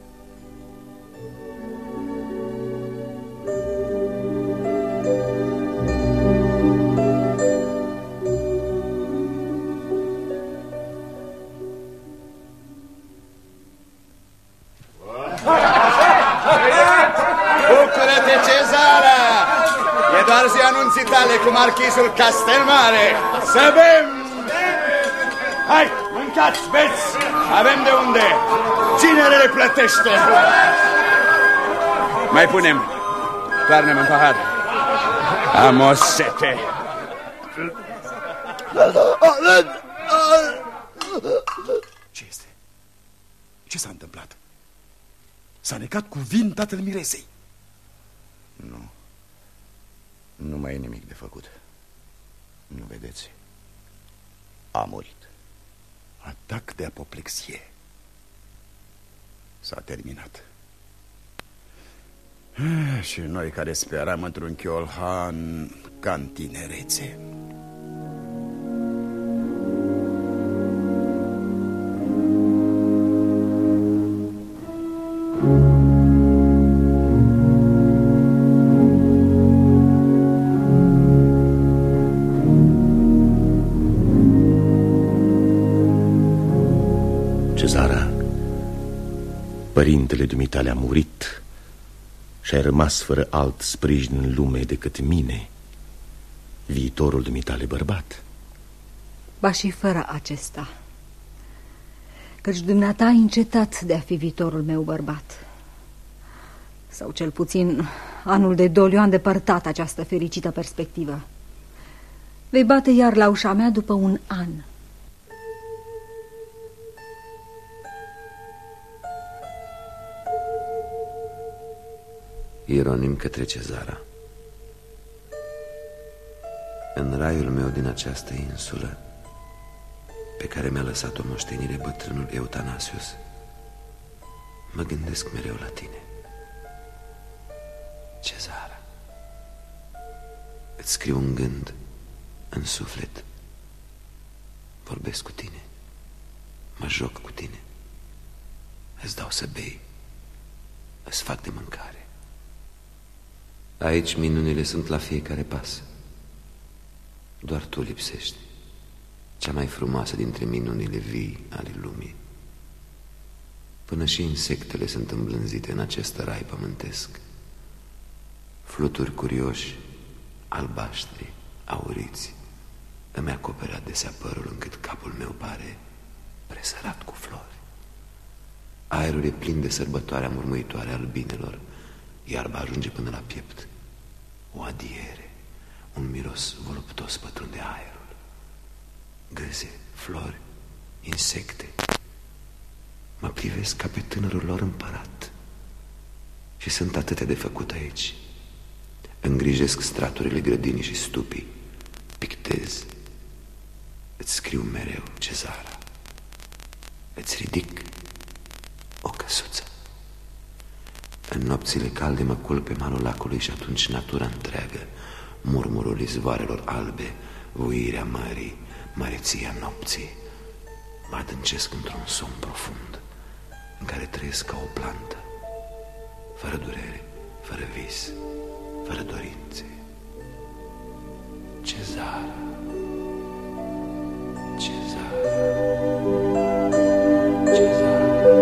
Bucură-te, Cezara! E doar zi anunții tale cu marchizul Castelmare. Să bem! Hai, mâncați, beți! Avem de unde! Cine le plătește? Mai punem Toarnă-mă în pahar. Am o sete. Ce este? Ce s-a întâmplat? S-a necat cu vin tatăl miresei. Nu. Nu mai e nimic de făcut. Nu vedeți? A murit. Atac de apoplexie. S-a terminat. Și noi care speram într-un chiolhan ca în tinerețe. Cezara, părintele dumitale a murit și ai rămas fără alt sprijin în lume decât mine, viitorul dumitale bărbat. Ba și fără acesta, căci dumneata ai încetat de a fi viitorul meu bărbat. Sau cel puțin anul de doliu a îndepărtat această fericită perspectivă. Vei bate iar la ușa mea după un an. Ieronim către Cezara. În raiul meu din această insulă, pe care mi-a lăsat o moștenire bătrânul Eutanasius, mă gândesc mereu la tine. Cezara, îți scriu un gând în suflet. Vorbesc cu tine, mă joc cu tine, îți dau să bei, îți fac de mâncare. Aici minunile sunt la fiecare pas. Doar tu lipsești, cea mai frumoasă dintre minunile vii ale lumii. Până și insectele sunt îmblânzite în acest rai pământesc. Fluturi curioși, albaștri, auriți, îmi acoperă adesea părul încât capul meu pare presărat cu flori. Aerul e plin de sărbătoarea murmuitoare albinelor, iarba ajunge până la piept. O adiere, un miros voluptos pătrunde aerul. Gâze, flori, insecte mă privesc ca pe tânărul lor împărat. Și sunt atâtea de făcut aici. Îngrijesc straturile grădinii și stupii, pictez. Îți scriu mereu, Cezara. Îți ridic o căsuță. În nopțile calde mă culc pe malul lacului și atunci natura întreagă, murmurul izvoarelor albe, vuirea mării, măreția nopții, mă adâncesc într-un somn profund, în care trăiesc ca o plantă, fără durere, fără vis, fără dorințe. Cezara, Cezara, Cezara.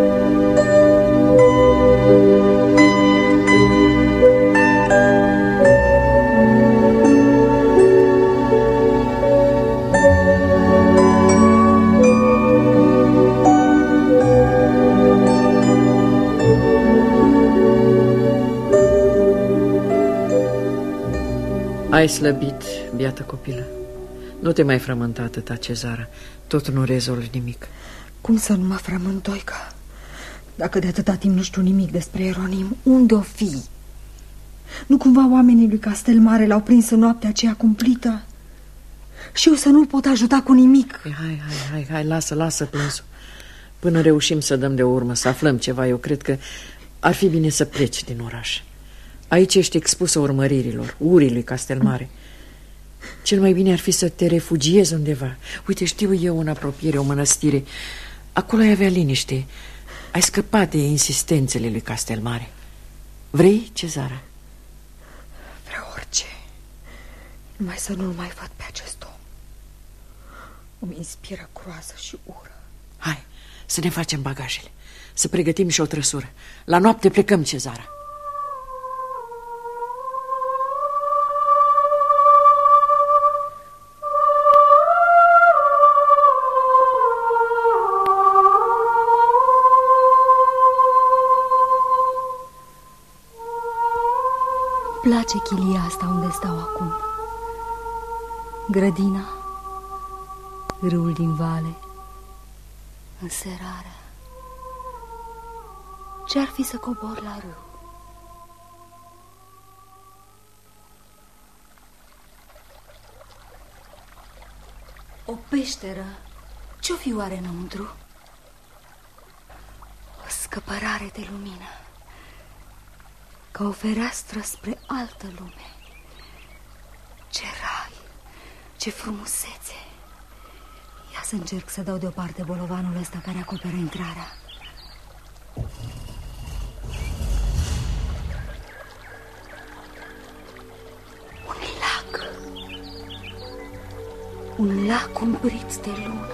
Ai slăbit, biată copilă. Nu te mai frământa atâta, Cezara. Tot nu rezolvi nimic. Cum să nu mă frământ, Doica? Dacă de atâta timp nu știu nimic despre Ieronim, unde o fi? Nu cumva oamenii lui Castelmare l-au prins în noaptea aceea cumplită? Și eu să nu pot ajuta cu nimic. Hai, hai, hai, hai, lasă, lasă plânsul. Până reușim să dăm de urmă, să aflăm ceva, eu cred că ar fi bine să pleci din oraș. Aici ești expusă urmăririlor, urii lui Castelmare. Cel mai bine ar fi să te refugiezi undeva. Uite, știu eu în apropiere o mănăstire. Acolo ai avea liniște. Ai scăpat de insistențele lui Castelmare. Vrei, Cezara? Vreau orice. Numai să nu-l mai văd pe acest om. Îmi inspiră groază și ură. Hai, să ne facem bagajele. Să pregătim și o trăsură. La noapte plecăm, Cezara. place chilia asta unde stau acum. Grădina, râul din vale, înserarea. Ce-ar fi să cobor la râu? O peșteră. Ce-o fi oare înăuntru? O scăpărare de lumină, ca o fereastră spre altă lume. Ce rai, ce frumusețe! Ia să încerc să dau deoparte bolovanul ăsta care acoperă intrarea. Un lac. Un lac umbrit de lună.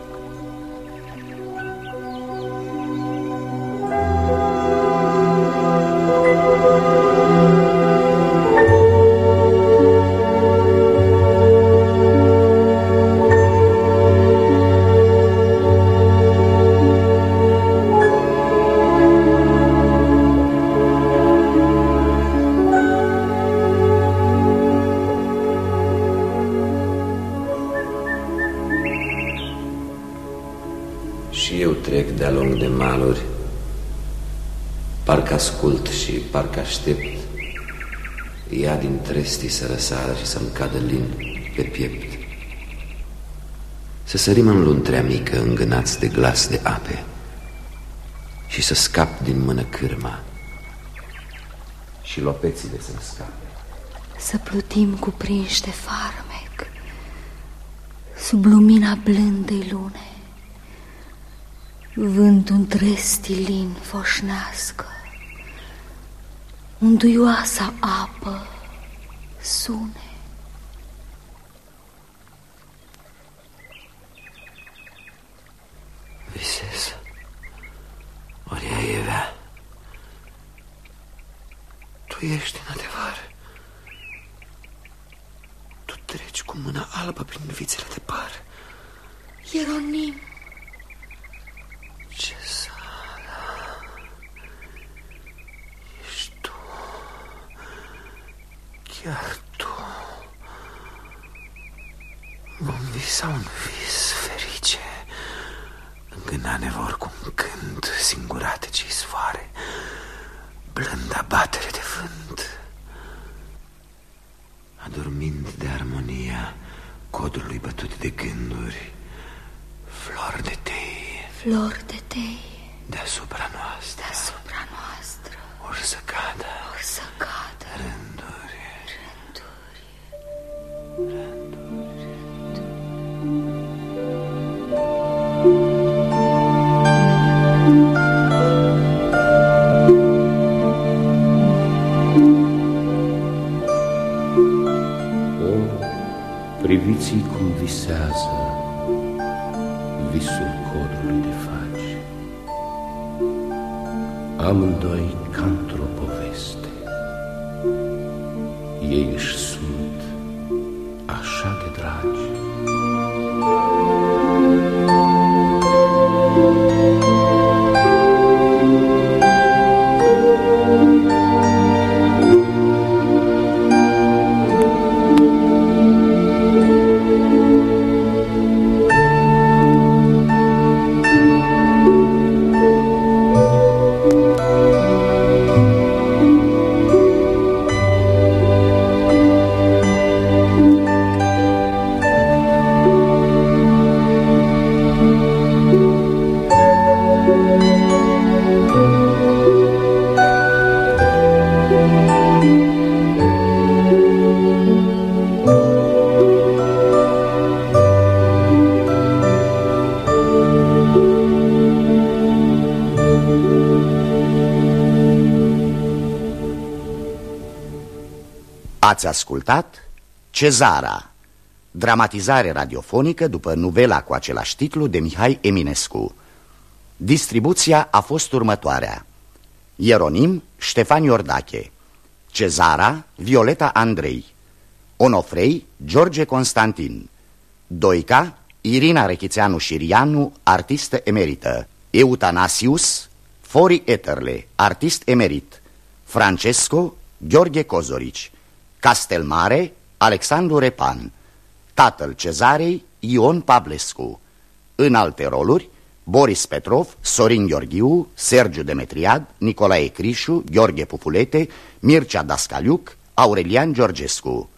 Și eu trec de-a lung de maluri, parcă ascult și parcă aștept ea din trestii să răsară și să-mi cadă lin pe piept. Să sărim în luntrea mică, îngânați de glas de ape, și să scap din mână cârma și lopețile să-mi scape. Să plutim cuprinși de farmec sub lumina blândei lune. Vântul între stilin foșnească, unduioasa apă sune. Visez, ori ea evea. Tu ești în adevăr. Tu treci cu mâna albă prin vițele de păr. Ieronim, Cezara, ești tu, chiar tu. Vom visa un vis ferice, îngâna ne vor cu un cânt singurate ce izvoare, blânda batere de vânt, adormind de armonia codului bătut de gânduri, flori de tei. Flori de tei deasupra noastră, deasupra noastră, or să cadă, or să cadă rânduri, rânduri, rânduri, O, priviți-i cum visează visul codului de faci. Amândoi ca într-o poveste. Ei își sunt așa de dragi. Ați ascultat Cezara, dramatizare radiofonică după novela cu același titlu de Mihai Eminescu. Distribuția a fost următoarea: Ieronim, Ștefan Iordache; Cezara, Violeta Andrei; Onofrei, George Constantin; Doica, Irina Rechițeanu-Șirianu, artistă emerită; Eutanasius, Fori Eterle, artist emerit; Francesco, Gheorghe Cozorici. Castelmare, Alexandru Repan. Tatăl Cezarei, Ion Pavlescu. În alte roluri, Boris Petrov, Sorin Gheorghiu, Sergiu Demetriad, Nicolae Crișu, Gheorghe Pupulete, Mircea Dascaliuc, Aurelian Georgescu.